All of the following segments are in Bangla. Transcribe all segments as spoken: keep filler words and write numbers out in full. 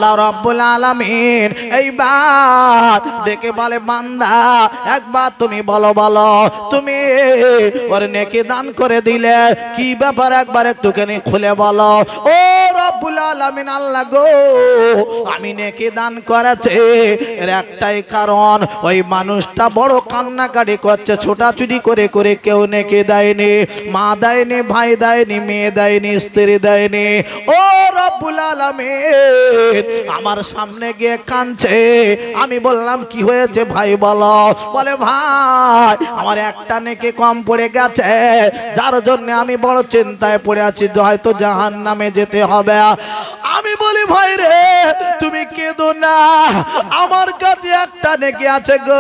আল্লাহ রাব্বুল আলামিন এইবার ডেকে বলে বান্দা একবার তুমি বলো বলো তুমি ওর নেকি দান করে দিলে কি ব্যাপার একবার একটুখানি খুলে বলো। ও রব্বুল আলামিন আল্লাহ গো আমি নেকি দান করেছি এর একটাই কারণ ওই মানুষটা বড় কান্নাকাটি করছে, ছোটাছুটি করে করে কেউ নেকি দেয়নি, মা দেয়নি, ভাই দেয়নি, মেয়ে দেয়নি, স্ত্রী দেয়নি। ও রব্বুল আলামিন আমার সামনে গিয়ে কাঁদছে। আমি বললাম কি হয়েছে ভাই বলো। বলে ভাই আমার একটা নেকি কম পড়ে গেছে যার জন্য আমি বড় চিন্তায় পড়ে আছি, হয়তো জাহান্নামে যেতে হবে। আমি বলি ভাই রে তুমি কেঁদো না, আমার কাছে একটা নেকি আছে গো,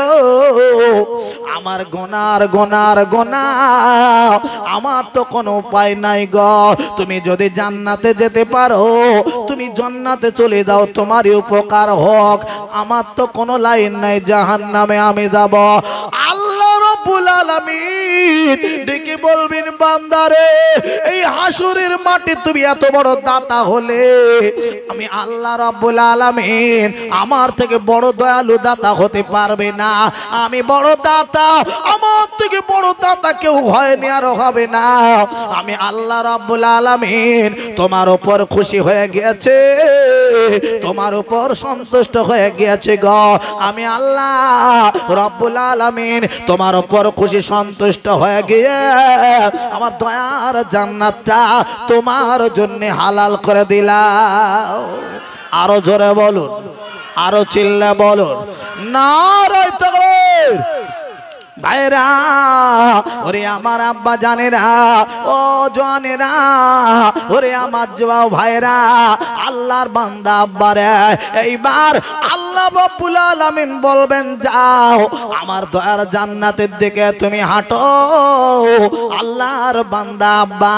আমার গোনার গোনার গোনা আমার তো কোনো উপায় নাই গো। তুমি যদি জান্নাতে যেতে পারো তুমি জান্নাতে চলে যাও, তোমারই উপকার হোক, আমার তো কোনো লাইন নাই, জাহান্নামে আমি যাব। আল্লাহ রাব্বুল আলামিন ডেকে বলবেন বান্দারে এই হাসরের মাঠে তুমি এত বড় দাতা হলে আমি আল্লাহ রাব্বুল আলামিন আমার থেকে বড় দয়ালু দাতা হতে পারবে না। আমি বড় দাতা, আমার থেকে বড় দাতা কেউ হয়নি আর হবে না। আমি আল্লাহ রাব্বুল আলামিন তোমার উপর খুশি হয়ে গেছে, তোমার উপর সন্তুষ্ট হয়ে গেছে গো। আমি আল্লাহ রাব্বুল আলামিন তোমার উপর খুশি সন্তুষ্ট হয়ে গিয়ে আমার দয়ার জান্নাতটা তোমার জন্য হালাল করে দিলাম। আরো জোরে বলুন, আরো চিল্লা বলুন নারায়ে তাকবীর। ভাইরা ওরে আমার আব্বা জানেরা, ও জানেরা, ওরে আমার জওয়াও ভাইরা, আল্লাহর বান্দা আব্বারে এইবার আল্লাহ রাব্বুল আলামিন বলবেন যাও আমার দয়ার জান্নাতের দিকে তুমি হাঁটো। আল্লাহর বান্দা আব্বা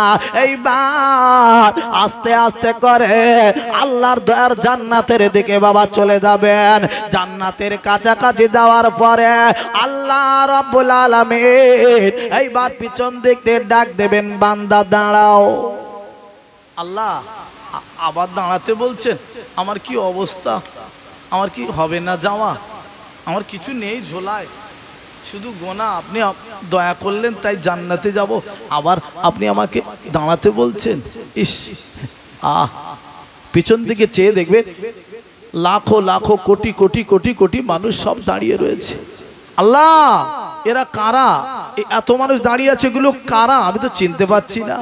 এইবার আস্তে আস্তে করে আল্লাহর দয়ার জান্নাতের দিকে বাবা চলে যাবেন। জান্নাতের কাছাকাছি যাওয়ার পরে আল্লাহ রাব্বুল আলামিন এইবার পিছন দিকে ডাক দেবেন বান্দা দাঁড়াও। আল্লাহ আবার দাঁড়াতে বলছেন, আমার কি অবস্থা, আমার কি হবে না যাওয়া, আমার কিছু নেই ঝোলায়, শুধু গোনা, আপনি দয়া করলেন তাই জান্নাতে যাব, আবার আপনি আমাকে দাঁড়াতে বলছেন। ইস আহ পিছন দিকে চেয়ে দেখবে লাখো লাখো কোটি কোটি কোটি কোটি মানুষ সব দাঁড়িয়ে রয়েছে। আল্লাহ এরা কারা, এত মানুষ দাঁড়িয়ে আছে এগুলো কারা, আমি তো চিনতে পারছি না।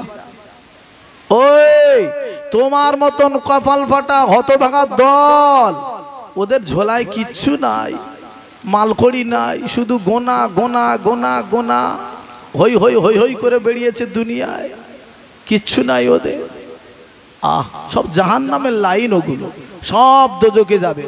ওই তোমার মতন কপাল ফাটা হতভাগা দল, ওদের ঝোলায় কিচ্ছু নাই, মালকড়ি নাই, শুধু গোনা গোনা গোনা গোনা, হই হই হই হই করে বেরিয়েছে দুনিয়ায়, কিচ্ছু নাই ওদের। আহ সব জাহান্নামের লাইন, ওগুলো সব দোজখে যাবে।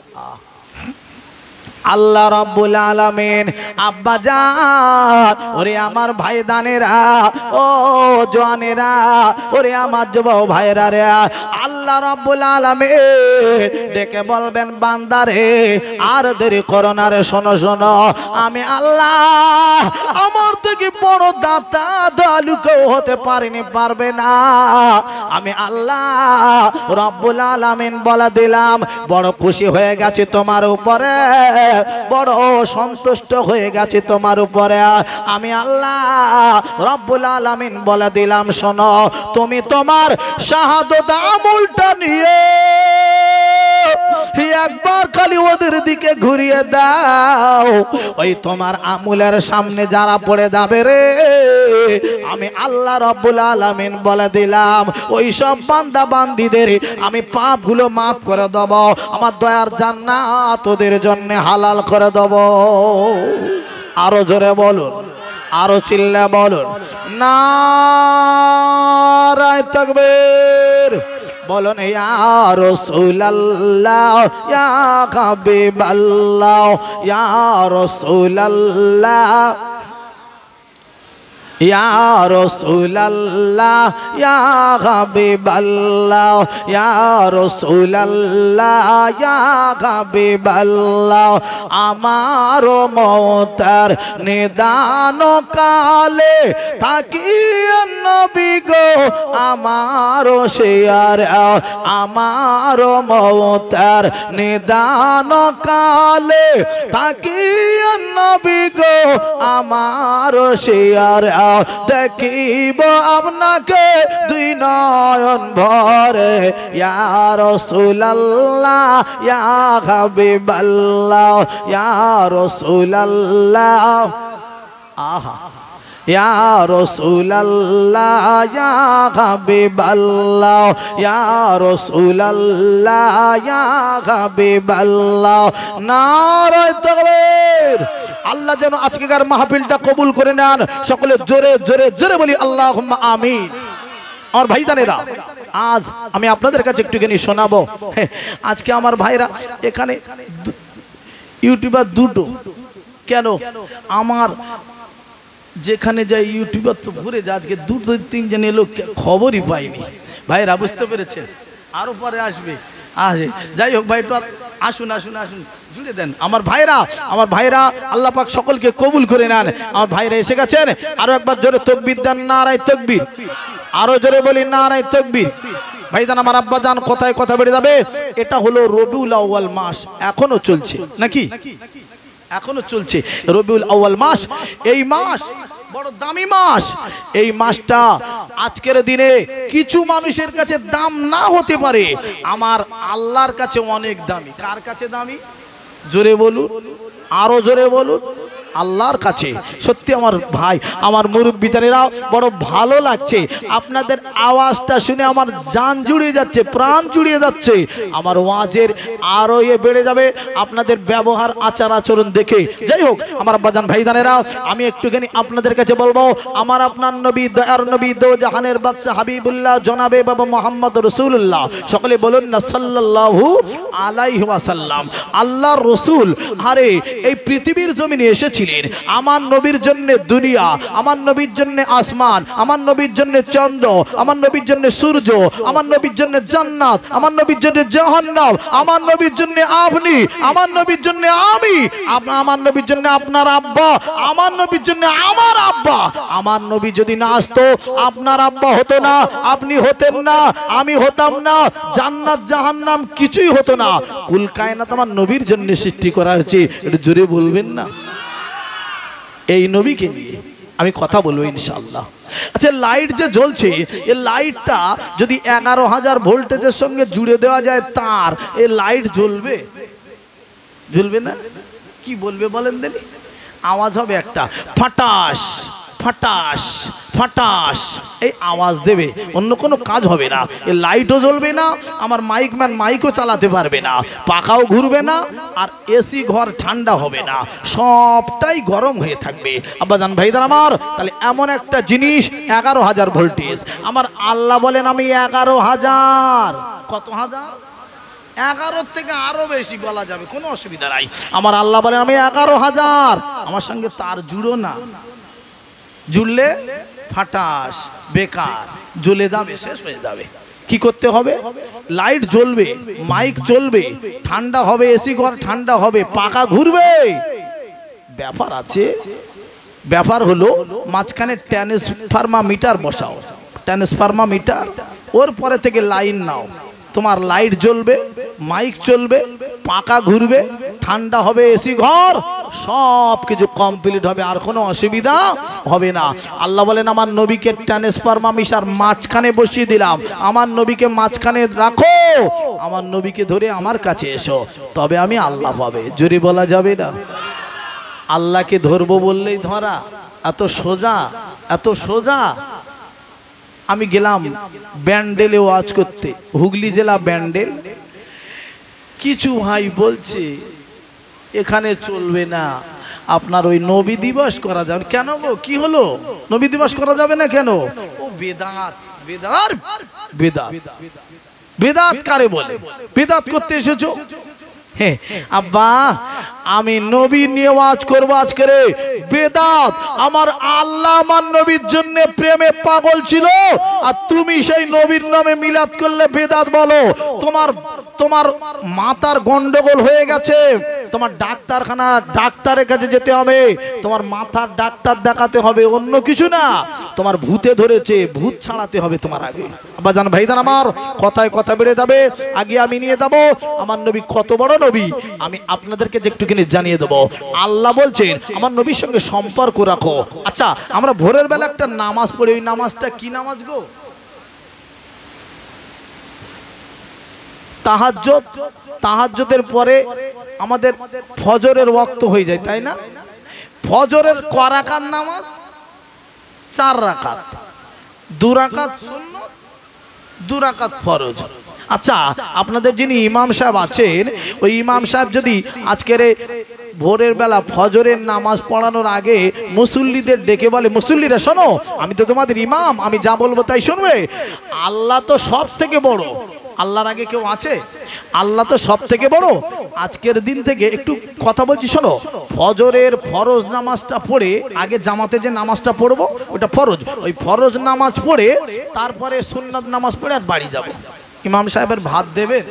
আল্লাহ রাব্বুল আলামিন আব্বা জান, ওরে আমার ভাই দানেরা, ও জওয়ানেরা, ওরে আমার যুবক ভাইরা রে, আল্লাহ রাব্বুল আলামিন ডেকে বলবেন বান্দারে আর দেরি করো না রে, শোনো শোনো আমি আল্লাহ আমার থেকে বড় দাতা দয়ালু কেউ হতে পারেনি, পারবে না। আমি আল্লাহ রাব্বুল আলামিন বলে দিলাম বড় খুশি হয়ে গেছে তোমার উপরে, বড় সন্তুষ্ট হয়ে গেছে তোমার উপরে। আমি আল্লাহ রব্বুল আলামিন বলে দিলাম শোনো তুমি তোমার শাহাদাত আমলটা নিয়ে একবার খালি ওদের দিকে ঘুরিয়ে দাও, ওই তোমার আমলের সামনে যারা পড়ে যাবে রে, আমি আল্লাহ রব্বুল আলামিন বলে দিলাম ওই সব বান্দা বান্দীদের আমি পাপগুলো মাফ করে দেব, আমার দয়ার জান্নাত ওদের জন্য হালাল করে দেব। আরো জোরে বলুন, আরো চিল্লা বলুন নারায়ে তাকবীর। বলুন ইয়া রাসূলুল্লাহ ইয়া হাবিবাল্লাহ ইয়া রাসূলুল্লাহ ইয়া রাসূলুল্লাহ ইয়া হাবিবাল্লাহ ইয়া রাসূলুল্লাহ ইয়া হাবিবাল্লাহ আমার মওতের নিদান কালে তাকিয়ে নবী গো আমার শেয়ার আমার মওতের নিদান কালে তাকিয়ে নবী গো আমার শেয়ার দেখিব আপনাকে দুই নয়ন ভরে ইয়া রাসূলুল্লাহ ইয়া হাবিবাল্লাহ ইয়া রাসূলুল্লাহ আহা ইয়া রাসূলুল্লাহ ইয়া হাবিবাল্লাহ ইয়া রাসূলুল্লাহ ইয়া হাবিবাল্লাহ নারে তাকবীর। আল্লাহ যেন আজকের মাহফিলটা কবুল করে নেন। সকলে জোরে জোরে জোরে বলি আল্লাহুম্মা আমিন। আমার ভাইজানেরা, আজ আমি আপনাদের কাছে একটুখানি শোনাবো। আজকে আমার ভাইরা এখানে ইউটিউবার দুটো, কেন আমার যেখানে যাই ইউটিউবার তো ঘুরে যায়, আজকে দুটো তিনজন এলো খবরই পাইনি। ভাইরা বুঝতে পেরেছেন, আরো পরে আসবে আসে যাই হোক ভাই একটু আসুন আসুন আসুন জুড়ে দেন আমার ভাইরা। আমার ভাইরা আল্লাহ পাক সকলকে কবুল করে নেন। আমার ভাইরা এসে গেছেন, আরো একবার জোরে তাকবীর দেন, নারায়ে তাকবীর। আরো জোরে বলি নারায়ে তাকবীর। ভাইজান আমার আব্বা জান কথায় কথা বেড়ে যাবে। এটা হলো রবিউল আউয়াল মাস, এখনো চলছে নাকি? এখনো চলছে রবিউল আউয়াল মাস। এই মাস বড় দামি মাস। এই মাসটা আজকের দিনে কিছু মানুষের কাছে দাম না হতে পারে, আমার আল্লাহর কাছে অনেক দামি। কার কাছে দামি? জোরে বলুন, আরো জোরে বলুন। আল্লাহর কাছে। সত্যি আমার ভাই, আমার মুরব্বিদারেরা বড় ভালো লাগছে। আপনাদের আওয়াজটা শুনে আমার জান জুড়িয়ে যাচ্ছে, প্রাণ জুড়িয়ে যাচ্ছে। আমার ওয়াজের আরো এ বেড়ে যাবে আপনাদের ব্যবহার আচার আচরণ দেখে। যাই হোক আমার আব্বাজান ভাইজানেরা, আমি একটুখানি আপনাদের কাছে বলবো, আমার আপনার নবী, দয়ার নবী, দো জাহানের বাদশা হাবিবুল্লাহ জনাবে বাবা মোহাম্মদ রাসূলুল্লাহ, সকলে বলুন না সাল্লাল্লাহু আলাইহি ওয়াসাল্লাম। আল্লাহর রাসূল আরে এই পৃথিবীর জমিনে এসেছে আমার নবীর জন্য দুনিয়া, আমার নবীর জন্য আসমান, আমার নবীর জন্য চন্দ্র, আমার নবীর জন্য সূর্য, আমার নবীর জন্য জান্নাত, আমার নবীর জন্য জাহান্নাম, আমার নবীর জন্য আপনি, আমার নবীর জন্য আমি, আমার নবীর জন্য আপনার আব্বা, আমার নবীর জন্য আমার আব্বা। আমার নবী যদি না আসতো আপনার আব্বা হতো না, আপনি হতেন না, আমি হতাম না, জান্নাত জাহান্নাম কিছুই হতো না। কুল কায়নাত আমার নবীর জন্য সৃষ্টি করা হয়েছে। একটু জোরে বলবেন না? এই নবীকে নিয়ে আমি কথা বলবো ইনশাআল্লাহ। আচ্ছা, লাইট যে জ্বলছে, এই লাইটটা যদি এগারো হাজার ভোল্টেজের সঙ্গে জুড়ে দেওয়া যায় তার, এই লাইট জ্বলবে? জ্বলবে না? কি বলবে বলেন দেনি? আওয়াজ হবে একটা, ফাটাস ফাটাস ফাটাস, এই আওয়াজ দেবে, অন্য কোনো কাজ হবে না। এই লাইটও জ্বলবে না, আমার মাইকম্যান মাইকও চালাতে পারবে না, পাখাও ঘুরবে না, আর এসি ঘর ঠান্ডা হবে না, সবটাই গরম হয়ে থাকবে। আব্বাজান ভাইদার আমার, তাহলে এমন একটা জিনিস এগারো হাজার ভোল্টেজ। আমার আল্লাহ বলেন আমি এগারো হাজার। কত হাজার? এগারোর থেকে আরো বেশি বলা যাবে, কোনো অসুবিধা নাই। আমার আল্লাহ বলেন আমি এগারো হাজার। আমার সঙ্গে তার জুড়ো না, জুড়লে ফাটাস, বেকার, জ্বলে যাবে, শেষ হয়ে যাবে। কি করতে হবে? লাইট জ্বলবে, মাইক চলবে, ঠান্ডা হবে, এসি ঘর ঠান্ডা হবে, পাখা ঘুরবে। ব্যাপার আছে, ব্যাপার হলো মাঝখানে ট্রান্সফরমার বসাও, ট্রান্সফরমার, ওর পরে থেকে লাইন নাও। তোমার লাইট জ্বলবে, মাইক চলবে, পাখা ঘুরবে, ঠান্ডা হবে, এসি ঘর, সব কিছু কমপ্লিট হবে, আর কোনো অসুবিধা হবে না। আল্লাহ বলেন আমার নবীকে ট্রান্সফরমার মাঝখানে বসিয়ে দিলাম, আমার নবীকে মাঝখানে রাখো, আমার নবীকে ধরে আমার কাছে এসো, তবে আমি আল্লাহ পাবে। জোরে বলা যাবে না? আল্লাহকে ধরবো বললেই ধরা, এত সোজা, এত সোজা। আমি গেলাম ব্যান্ডেলে ওয়াজ করতে, হুগলি জেলা ব্যান্ডেল। কিছু ভাই বলছে এখানে চলবে না, আপনার ওই নবী দিবস করা যাবে। কেন গো, কি হলো? নবী দিবস করা যাবে না কেন? ও বেদাত, বেদাত, বেদাত, বেদাত কারে বলে? বেদাত করতে এসেছো, হ্যাঁ আব্বা আমি নবী নিয়ে ওয়াজ করব আজকে রে বেদাত আমার আল্লাহ আমার নবীর জন্য প্রেমে পাগল ছিল আর তুমি সেই নবীর নামে মিলাদ করলে বেদাত বলো তোমার তোমার মাথার গন্ডগোল হয়ে গেছে তোমার ডাক্তারখানা ডাক্তারের কাছে যেতে হবে তোমার মাথার ডাক্তার দেখাতে হবে অন্য কিছু না তোমার ভূতে ধরেছে ভূত ছাড়াতে হবে তোমার আগে আব্বা জান ভাইজান আমার কথায় কথা বেড়ে যাবে আগে আমি নিয়ে যাব আমার নবী কত বড় নবী আমি আপনাদেরকে যে একটুখানি জানিয়ে দেব আল্লাহ বলছেন আমার নবীর সঙ্গে সম্পর্ক রাখো আচ্ছা আমরা ভোরের বেলা একটা নামাজ পড়ি ওই নামাজটা কি নামাজ গো তাহাজ্জুদ তাহাজ্জুদের পরে আমাদের ফজরের ওয়াক্ত হয়ে যায় তাই না ফজরের কয় রাকাত নামাজ চার রাকাত দু রাকাত সুন্নাত দু রাকাত ফরজ আচ্ছা আপনাদের যিনি ইমাম সাহেব আছেন ওই ইমাম সাহেব যদি আজকের ভোরের বেলা ফজরের নামাজ পড়ানোর আগে মুসল্লিদের ডেকে বলে মুসল্লিরা শোনো আমি তো তোমাদের ইমাম আমি যা বলবো তাই শুনবে আল্লাহ তো সব থেকে বড় আল্লাহর আগে কেউ আছে আল্লাহ তো সব থেকে বড় আজকের দিন থেকে একটু কথা বলছি শোনো ফজরের ফরজ নামাজটা পড়ে আগে জামাতে যে নামাজটা পড়বো ওটা ফরজ ওই ফরজ নামাজ পড়ে তারপরে সুন্নাত নামাজ পড়ে আর বাড়ি যাব ইমাম সাহেবের ভাত দেবেন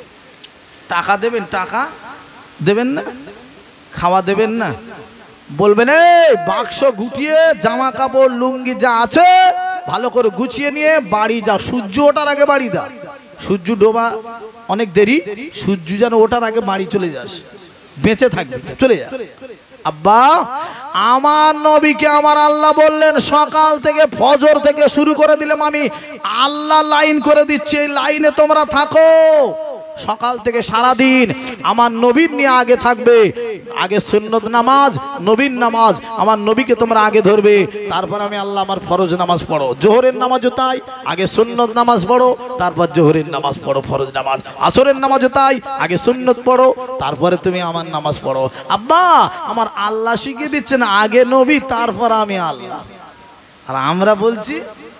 টাকা দেবেন টাকা দেবেন না খাওয়া দেবেন না বলবেন এই বাক্স গুটিয়ে জামা কাপড় লুঙ্গি যা আছে ভালো করে গুছিয়ে নিয়ে বাড়ি যা সূর্য ওঠার আগে বাড়ি দা সূর্য ডোবা অনেক দেরি সূর্য যেন ওঠার আগে বাড়ি চলে যাস বেঁচে থাকবি চলে যা আব্বা আমার নবীকে আমার আল্লাহ বললেন সকাল থেকে ফজর থেকে শুরু করে দিলাম আমি আল্লাহ লাইন করে দিচ্ছি এই লাইনে তোমরা থাকো সকাল থেকে সারা দিন আমার নবীর নিয়ে আগে থাকবে আগে সুন্নত নামাজ নবীর নামাজ আমার নবীকে তোমরা আগে ধরবে তারপর আমি আল্লাহ আমার ফরজ নামাজ পড়ো জোহরের নামাজও তাই আগে সুন্নত নামাজ পড়ো তারপর জোহরের নামাজ পড়ো ফরজ নামাজ আসরের নামাজও তাই আগে সুন্নত পড়ো তারপরে তুমি আমার নামাজ পড়ো আব্বা আমার আল্লাহ শিখিয়ে দিচ্ছেন আগে নবী তারপর আমি আল্লাহ আর আমরা বলছি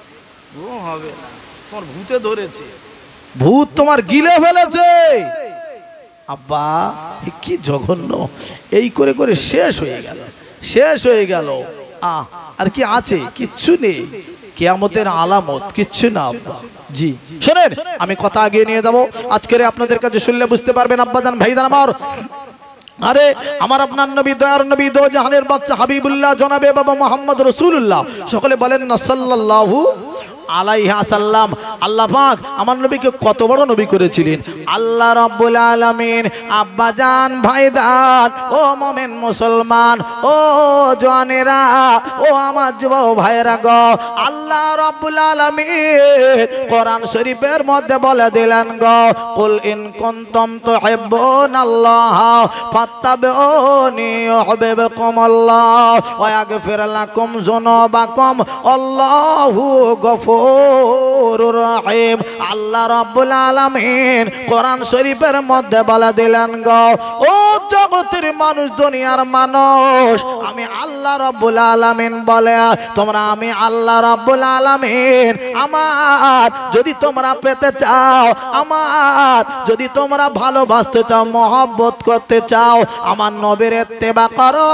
ও হবে না তোমার ভূতে ধরেছে ভূত তোমার গিলে ফেলেছে আব্বা কি জঘন্য এই করে করে শেষ হয়ে গেল শেষ হয়ে গেল আহ আর কি আছে কিচ্ছু নেই কিয়ামতের আলামত কিচ্ছু না আব্বা জি শুনেন আমি কথা আগিয়ে নিয়ে যাবো আজকের আপনাদের কাছে শুনলে বুঝতে পারবেন আব্বাজান ভাইজান আমার আরে আমার আপনার নবী দয়ার নবী দো জাহানের বাদশা হাবিবুল্লাহ জনাবে বাবা মুহাম্মদ রাসূলুল্লাহ সকলে বলেন না সাল্লাল্লাহু আলাইহি ওয়াসাল্লাম আল্লাহ পাক আমার নবীকে কত বড় নবী করেছিলেন আল্লাহ রাব্বুল আলামিন আব্বাজান ভাইদান ও মুমিন মুসলমান ও জওয়ানেরা ও আমার যুবক ভাইরা গো আল্লাহ রাব্বুল আলামিন কোরআন শরীফের মধ্যে বলে দিলেন গো কুল ইন কুনতুম তুহিব্বুনাল্লাহ ফাত্তাবিউনি ইউহিব্বুকুমুল্লাহ ওয়া ইয়াগফির লাকুম যুনুবাকুম আল্লাহু গফুর রহিম আল্লাহ রাব্বুল আলামিন কোরআন শরীফের মধ্যে বলে দিলেন গো ও জগতের মানুষ দুনিয়ার মানুষ আমি আল্লাহ রাব্বুল আলামিন বলে তোমরা আমি আল্লাহ রাব্বুল আলামিন আমার যদি তোমরা পেতে চাও আমার যদি তোমরা ভালোবাসতে চাও মহব্বত করতে চাও আমার নবীর ইত্তেবা করো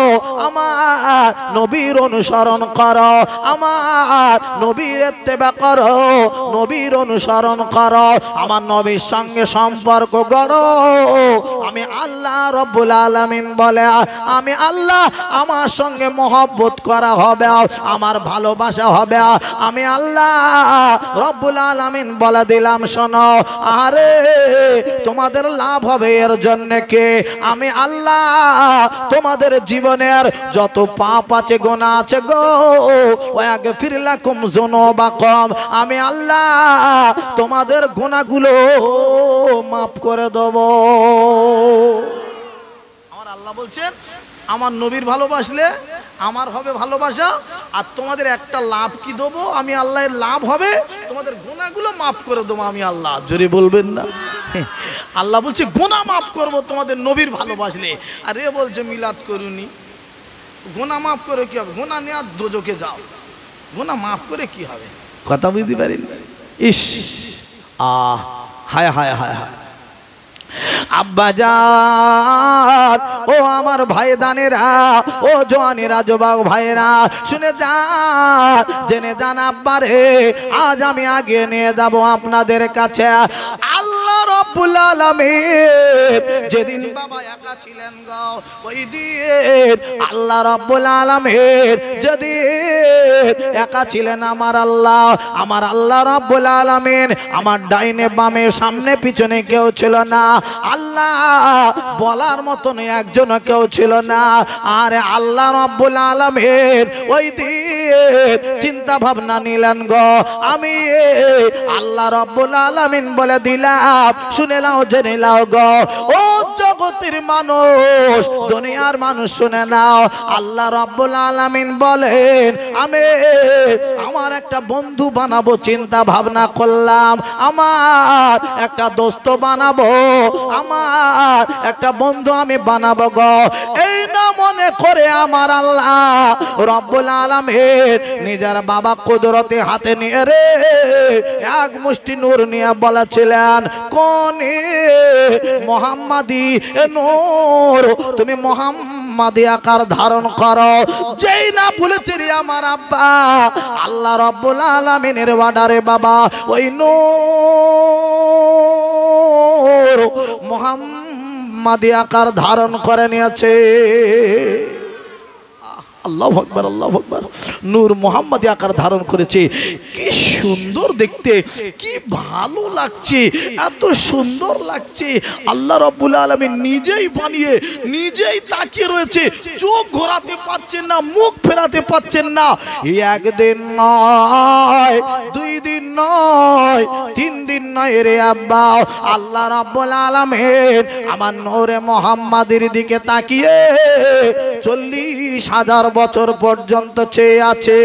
আমার নবীর অনুসরণ করো আমার নবীর ইত্তেবা করো নবীর অনুসরণ করো আমার নবীর সঙ্গে সম্পর্ক গড়ো আমি আল্লাহ রাব্বুল আলামিন বলে আমি আল্লাহ আমার সঙ্গে মহব্বত করা হবে আমার ভালোবাসা হবে আমি আল্লাহ রাব্বুল আলামিন বলে দিলাম শোনো আরে তোমাদের লাভ হবে এর জন্য কে আমি আল্লাহ তোমাদের জীবনের যত পাপ আছে গুনাহ আছে গো ওয়াগফির লাকুম যুনুবাকুম আমি আল্লাহ তোমাদের গুনাহগুলো মাফ করে দেব আমার আল্লাহ বলছেন আমার নবীর ভালোবাসলে আমার হবে ভালোবাসা আর তোমাদের একটা লাভ কি দেবো আমি আল্লাহর লাভ হবে তোমাদের গুনাহগুলো মাফ করে দেবো আমি আল্লাহ জোরে বলবেন না আল্লাহ বলছে গুনাহ মাফ করব তোমাদের নবীর ভালোবাসলে আর এ বলছে মিলাদ করুনি গুনাহ মাফ করে কি হবে গুনাহ নিয়ে দোজখে যাও গুনাহ মাফ করে কি হবে কথা বুঝতে পারেন ইস আহ হায় হায় হায় হায় আব্বাজান ও আমার ভাই দানেরা ও জওয়ানেরা যুবক ভাইরা শুনে যান জেনে যান আব্বারে আজ আমি আগে নিয়ে যাব আপনাদের কাছে আল্লাহ রাব্বুল আলামিন যেদিন বাবা একা ছিলেন গো ওই দিন আল্লাহ রাব্বুল আলামিন যেদিন একা ছিলেন আমার আল্লাহ আমার আল্লাহ রাব্বুল আলামিন আমার ডাইনে বামে সামনে পিছনে কেউ ছিল না আল্লাহ বলার মতন একজন কেউ ছিল না আর আল্লাহ রাব্বুল আলামিন ওই দিন চিন্তা ভাবনা নিলেন গো আমি আল্লাহ রাব্বুল আলামিন বলে দিলাম শুনে নাও জেনে নাও গো ও জগতের মানুষ দুনিয়ার মানুষ শুনে নাও আল্লাহ রাব্বুল আলামিন বলেন আমি আমার একটা বন্ধু বানাবো চিন্তা ভাবনা করলাম আমার একটা দোস্ত বানাবো আমার একটা বন্ধু আমি বানাবো গো এই না মনে করে আমার আল্লাহ রাব্বুল আলামিন নিজের বাবা কুদরতে হাতে নিয়ে রে এক মুষ্টি নূর নিয়ে বলেছিলেন কোন মুহাম্মাদি নূর তুমি মুহাম্মাদি আকার ধারণ করো যেই না বলেছে রে আমার আব্বা আল্লাহ রাব্বুল আলামিনের অর্ডারে বাবা ওই নূর মুহাম্মাদি আকার ধারণ করে নিয়েছে আল্লাহু আকবার আল্লাহু আকবার নূর মুহাম্মাদি আকার ধারণ করেছে কি সুন্দর দেখতে কি ভালো লাগছে এত সুন্দর লাগছে আল্লাহ রাব্বুল আলামিন নিজেই বানিয়ে নিজেই তাকিয়ে রয়েছে চোখ ঘোরাতে পাচ্ছেন না মুখ ফেরাতে পাচ্ছেন না একদিন নয় দুই দিন নয় তিন দিন নয় রে আব্বা আল্লাহ রাব্বুল আলামিন আমার নূরে মুহাম্মাদির দিকে তাকিয়ে চল্লিশ হাজার বছর পর্যন্ত চেয়ে আছে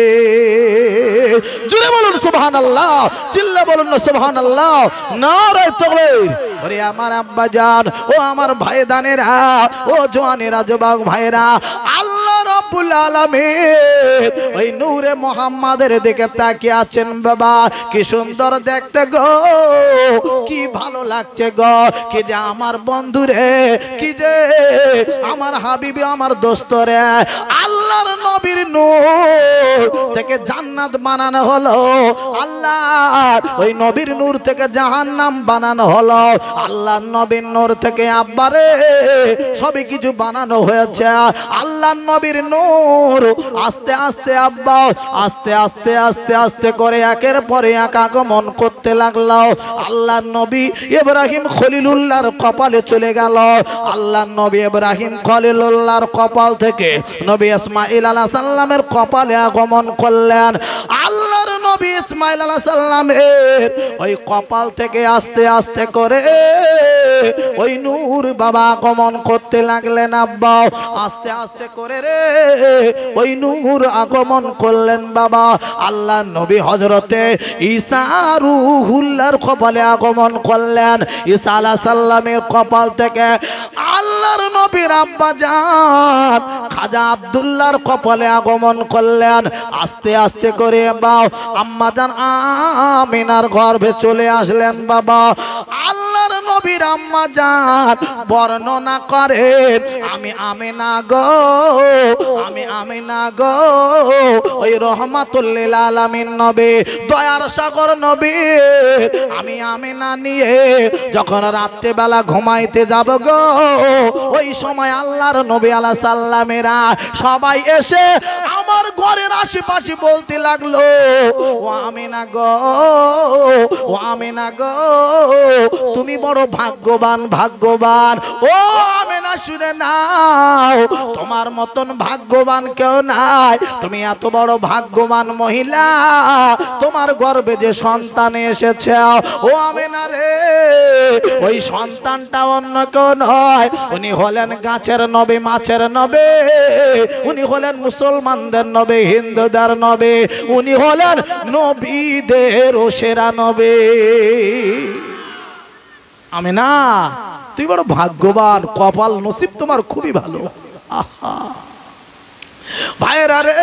জোরে বলুন সুবহানাল্লাহ চিল্লা বলুন না সুবহানাল্লাহ নারে তাকবীর ওরে আমার আব্বা জান ও আমার ভাই দানেরা ও জওয়ানেরা যুবক ভাইরা আল্লাহ রাব্বুল আলামিন ওই নূরে মুহাম্মাদের দিকে তাকিয়ে আছেন বাবা কি সুন্দর দেখতে গো কি ভালো লাগছে গো কি যে আমার বন্ধু রে কি যে আমার হাবিবি আমার দোস্ত রে আল্লাহর নবীর নূর থেকে জান্নাত বানানো হলো আল্লাহর ওই নবীর নূর থেকে জাহান্নাম বানানো হলো আল্লাহর নবীর নূর থেকে আব্বারে সবই কিছু বানানো হয়েছে আল্লাহর নবীর নূর আস্তে আস্তে আব্বা আস্তে আস্তে আস্তে আস্তে করে একের পরে এক আগমন করতে লাগলো আল্লাহর নবী ইব্রাহিম খলিলুল্লাহর কপালে চলে গেল আল্লাহর নবী ইব্রাহিম খলিলুল্লাহর কপাল থেকে নবী ইসমাঈল আলাইহিস সালামের কপালে আগমন করলেন আল্লাহর নবী ইসমাঈল আলাইহিস সালামের ওই কপাল থেকে আস্তে আস্তে করে ওই নূর বাবা আগমন করতে লাগলেন আব্বা আস্তে আস্তে করে রে ওই নূর আগমন করলেন বাবা আল্লাহর নবী হযরতে ঈসা রূহুল্লাহর কপালে আগমন করলেন ঈসা আলাইহিস সালামের কপাল থেকে আল্লাহর নবীর আব্বা জান খাজা আব্দুল্লাহর কপালে আগমন করলেন আস্তে আস্তে করে বাবা আম্মা জান আমিনার গর্ভে চলে আসলেন বাবা আল্লাহর নবীর আম্মা জান বর্ণনা করেন আমি আমিনা গো আমি আমিনা গো ওই রহমাতুল লিল আলামিন নবী দয়ার সাগর নবী আমি আমিনা নিয়ে যখন রাত্রে বেলা ঘুমাইতে যাব গো ওই সময় আল্লাহর নবী আলাইহিস সালামেরা সবাই এসে আমার ঘরের আশেপাশে বলতে লাগলো ও আমিনা গো ও আমিনা গো তুমি বড় ভাগ্যবান ভাগ্যবান ও আমিনা শুনে নাও তোমার মতন ভাগ্যবান কেউ নাই তুমি এত বড় ভাগ্যবান মহিলা তোমার গর্ভে যে সন্তান এসেছে ও আমিনা রে ওই সন্তানটা অন্য কেউ নয় উনি হলেন গাছের নবী মাছের নবী উনি হলেন মুসলমানদের নবী হিন্দুদের নবী উনি হলেন নবীদের সেরা নবী আমিনা তুই বড় ভাগ্যবান কপাল নসিব তোমার খুবই ভালো আহা ভাইরা রে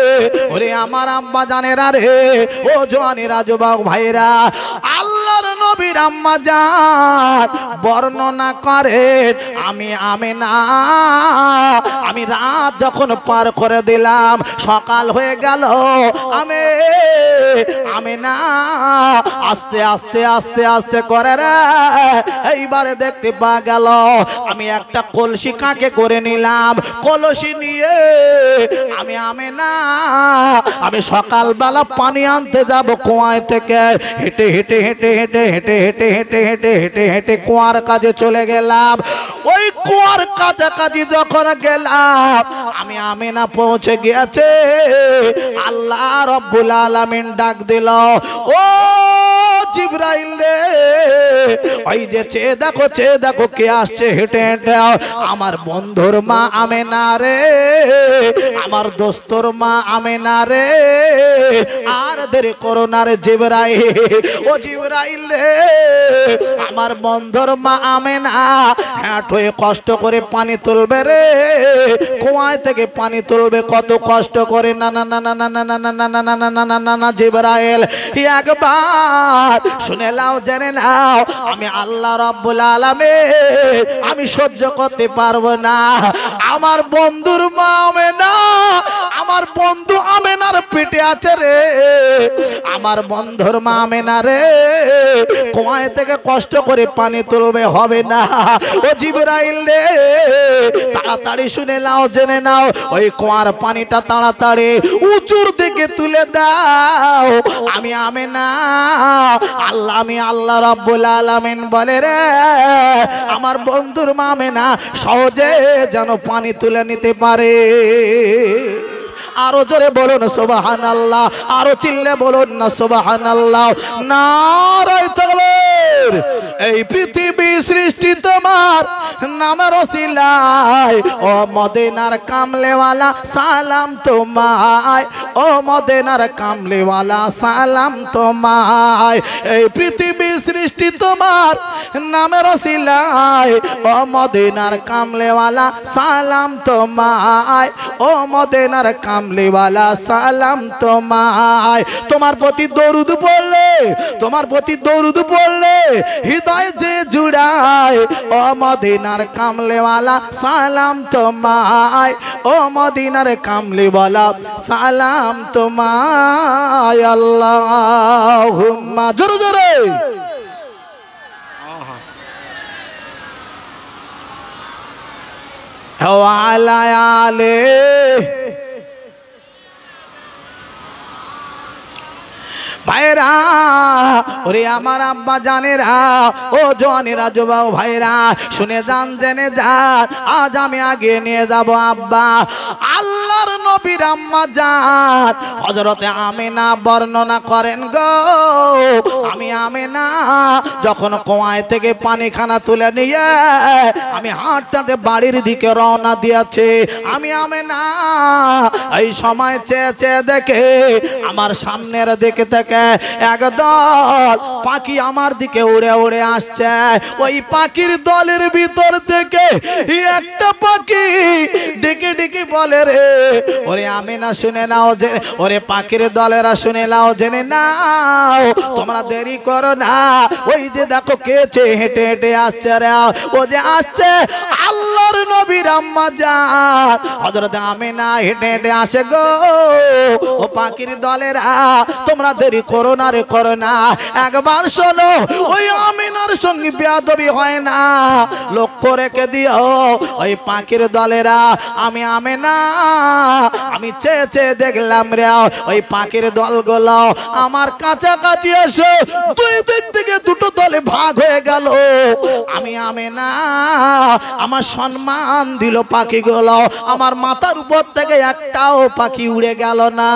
ওরে আমার আব্বা জানেরা রে ও জওয়ানেরা যুবক ভাইরা আল্লাহর নবী নবীর আম্মা জান বর্ণনা করেন, আমি আমেনা আমি রাত যখন পার করে দিলাম, সকাল হয়ে গেল, আমি আমেনা আস্তে আস্তে আস্তে আস্তে করে রে এইবারে দেখতে পা গেল আমি একটা কলসি কাকে করে নিলাম, কলসি নিয়ে আমি আমেনা আমি সকালবেলা পানি আনতে যাব কুয়ায় থেকে, হেঁটে হেঁটে হেঁটে হেঁটে হেঁটে হেঁটে হেঁটে হেঁটে হেঁটে হেঁটে কুয়ার কাছে চলে গেলাম। ওই কুয়ার কাছাকাছি যখন গেলাম আমি আমেনা পৌঁছে গিয়েছে, আল্লাহ রব্বুল আলামিন ডাক দিল, ও জিবরাইল রে, ওই যে চেয়ে দেখো চেয়ে দেখো কে আসছে হেঁটে হেঁটে, আমার বন্ধুর মা আমেনা রে, আমার দোস্তর মা আমেনা রে, আর দেরি করো না রে জিবরাইল, ও জিবরাইল রে, আমার বন্ধুর মা আমেনা হ্যাঁ হয়ে কষ্ট করে পানি তুলবে রে, কুয়ায় থেকে পানি তুলবে কত কষ্ট করে, না না না না না না না না না না না না না না না জিবরাইল একবার শুনে নাও জেনে নাও, আমি আল্লাহ রাব্বুল আলামিন আমি সহ্য করতে পারবো না, আমার বন্ধুর মা আমেনা আমার বন্ধু আমেনার পেটে আছে রে, আমার বন্ধুর মা আমেনা রে কুয়ায় থেকে কষ্ট করে পানি তুলবে হবে না, ও জিবরাইল রে তাড়াতাড়ি শুনে নাও জেনে নাও, ওই কুয়ার পানিটা তাড়াতাড়ি উঁচুর দিকে তুলে দাও, আমি আমেনা আল্লাহ আমি আল্লাহ রাব্বুল আলামিন বলে রে আমার বন্ধুর মা আমেনা সহজে যেন পানি তুলে নিতে পারে। আরো জোরে বলুন সুবহানাল্লাহ, আরো চিল্লে বলুন না সুবহানাল্লাহ, নারায়ে তাকবীর। এই পৃথিবী সৃষ্টি তোমার নামের ওসিলায়, ও মদিনার কামলেওয়ালা সালাম তোমায়, ও মদিনার কামলেওয়ালা সালাম তোমায়, এই পৃথিবী সৃষ্টি তোমার নামের ওসিলায়, ও মদিনার কামলেওয়ালা সালাম তোমায়, ও মদিনার কামলেওয়ালা সালাম তোমায়। তোমার প্রতি দরুদ পড়লে, তোমার প্রতি দরুদ পড়লে হৃদয় যে জুড়ায়, ও মদিনার কামলেওয়ালা সালাম তোমায়, ও মদিনার কামলেওয়ালা সালাম তোমায়। আল্লাহুম্মা জোরে জোরে ওয়া আলা আলে ভাইরা, ওরে আমার আব্বা জানেরা, ও জওয়ানেরা যুবক ভাইরা শুনে যান জেনে যান, আজ আমি আগে নিয়ে যাব আব্বা আল্লাহর নবীর আম্মা জান হযরতে আমেনা বর্ণনা করেন গো, আমি আমেনা যখন কুয়ায় থেকে পানিখানা তুলে নিয়ে আমি হাঁটতে বাড়ির দিকে রওনা দিয়েছি, আমি আমেনা এই সময় চেয়ে চেয়ে দেখে আমার সামনের দিকে থেকে একদল পাখি আমার দিকে উড়ে উড়ে আসছে, ওই পাখির দলের ভিতর থেকে একটা পাখি ডেকে ডেকে বলে রে, ওরে আমেনা শুনে নাও যে, ওরে পাখির দলেরা শুনে নাও জেনে নাও, তোমরা দেরি করো না, ওই যে দেখো কেছে হেঁটে হেঁটে আসছে রে, ও যে আসছে আল্লাহর নবীর আম্মা জান হযরত আমেনা হেঁটে হেঁটে আসে গো, ও পাখির দলেরা তোমরা দেরি করো না রে করো না, একবার শোনো ওই আমেনার সঙ্গে বেয়াদবি হয় না, লক্ষ্য রেখে দিও ওই পাখির দলেরা, আমি আমেনা আমি চেয়ে চেয়ে দেখলাম রে ওই পাখির দলগুলো আমার কাছাকাছি এসে দুই দিক থেকে দুটো দলে ভাগ হয়ে গেল, আমি আমেনা আমার সম্মান দিল পাখিগুলো, আমার মাথার উপর থেকে একটাও পাখি উড়ে গেল না।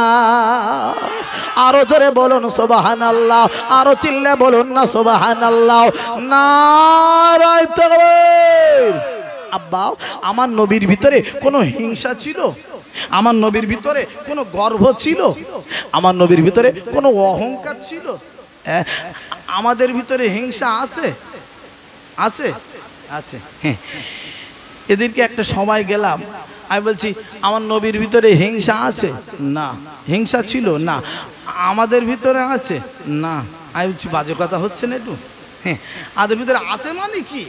আরো জোরে বলুন সুবহানাল্লাহ, আরো চিল্লে বলুন না সুবহানাল্লাহ, নারায়ে তাকবীর। আব্বা আমার নবীর ভিতরে কোনো হিংসা ছিল, আমার নবীর ভিতরে কোনো গর্ব ছিল, আমার নবীর ভিতরে কোনো অহংকার ছিল, আমাদের ভিতরে হিংসা আছে আছে আছে এদেরকে একটা সময় গেলাম, আমি বলছি আমার নবীর ভিতরে হিংসা আছে না, হিংসা ছিল না, আমাদের ভিতরে আছে না, আমি বলছি বাজে কথা হচ্ছে না একটু, আদের ভিতরে আছে মানে কি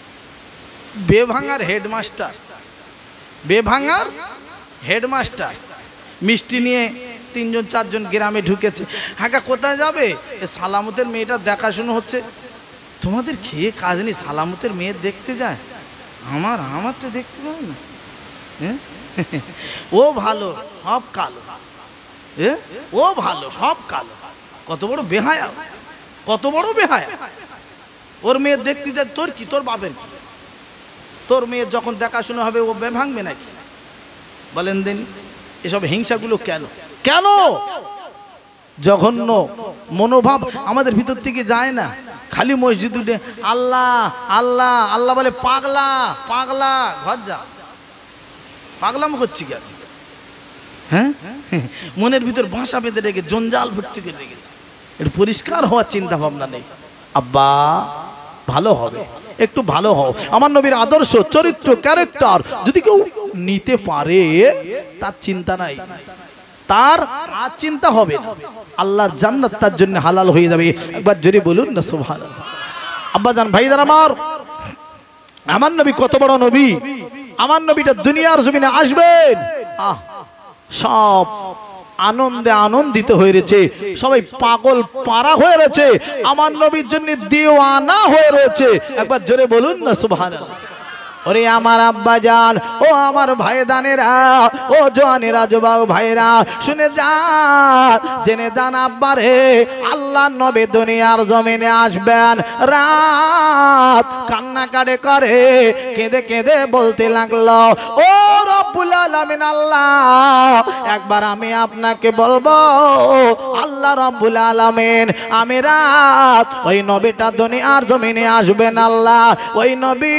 বেভাঙার হেডমাস্টার, বেভাঙার হেডমাস্টার মিষ্টি নিয়ে তিনজন চারজন গ্রামে ঢুকেছে। হ্যাঁ কোথায় যাবে? সালামতের মেয়েটা দেখাশুনো হচ্ছে। তোমাদের খেয়ে কাজ নেই, সালামতের মেয়ে দেখতে যায়? আমার আমার তো দেখতে পাবো না। হ্যাঁ ও ভালো সব কালো, হ্যাঁ ও ভালো সব কালো। কত বড় বেহায়া, কত বড় বেহায়া। ওর মেয়ে দেখতে যায়, তোর কি, তোর বাপের কি? তোর মেয়ের যখন দেখাশুনো হবে ও বেভাঙবে নাকি? বলেন দিন এসব হিংসাগুলো কেন কেন? জঘন্য মনোভাব আমাদের ভিতর থেকে যায় না। খালি মসজিদ উঠে আল্লাহ আল্লাহ আল্লাহ বলে, পাগলা পাগলা ঘর যা, পাগলাম করছি কেন? হ্যাঁ মনের ভিতর বাসা বেঁধে রেখে জঞ্জাল ভর্তি করে রেখেছে। একটু পরিষ্কার হওয়ার চিন্তা ভাবনা নেই। আব্বা ভালো হবে, একটু ভালো হও। আমার নবীর আদর্শ চরিত্র ক্যারেক্টার যদি কেউ নিতে পারে তার চিন্তা নাই, তার আর চিন্তা হবে না। আল্লাহর জান্নাত তার জন্য হালাল হয়ে যাবে। একবার জোরে বলুন না সুবহানাল্লাহ। আব্বা জান ভাইজান আমার, আমার নবী কত বড় নবী। আমার নবীটা দুনিয়ার জমিনে আসবেন, আহ সব আনন্দে আনন্দিত হয়ে রয়েছে, সবাই পাগল পারা হয়ে রয়েছে, আমার নবীর জন্য দিওয়ানা হয়ে রয়েছে। একবার জোরে বলুন না সুবহানাল্লাহ। ওরে আমার আব্বা জান, ও আমার ভাইদানেরা, ও জওয়ানেরা, যুবক ভাইরা শুনে যান, জেনে যান আব্বা রে, আল্লাহর নবী দুনিয়ার জমিনে আসবেন। রাত কান্নাকাটি করে কেঁদে কেঁদে বলতে লাগলো, ও রব্বুল আলামিন আল্লাহ, একবার আমি আপনাকে বলবো আল্লাহ রব্বুল আলামিন, আমি রাত ওই নবীটা দুনিয়ার জমিনে আসবেন আল্লাহ, ওই নবী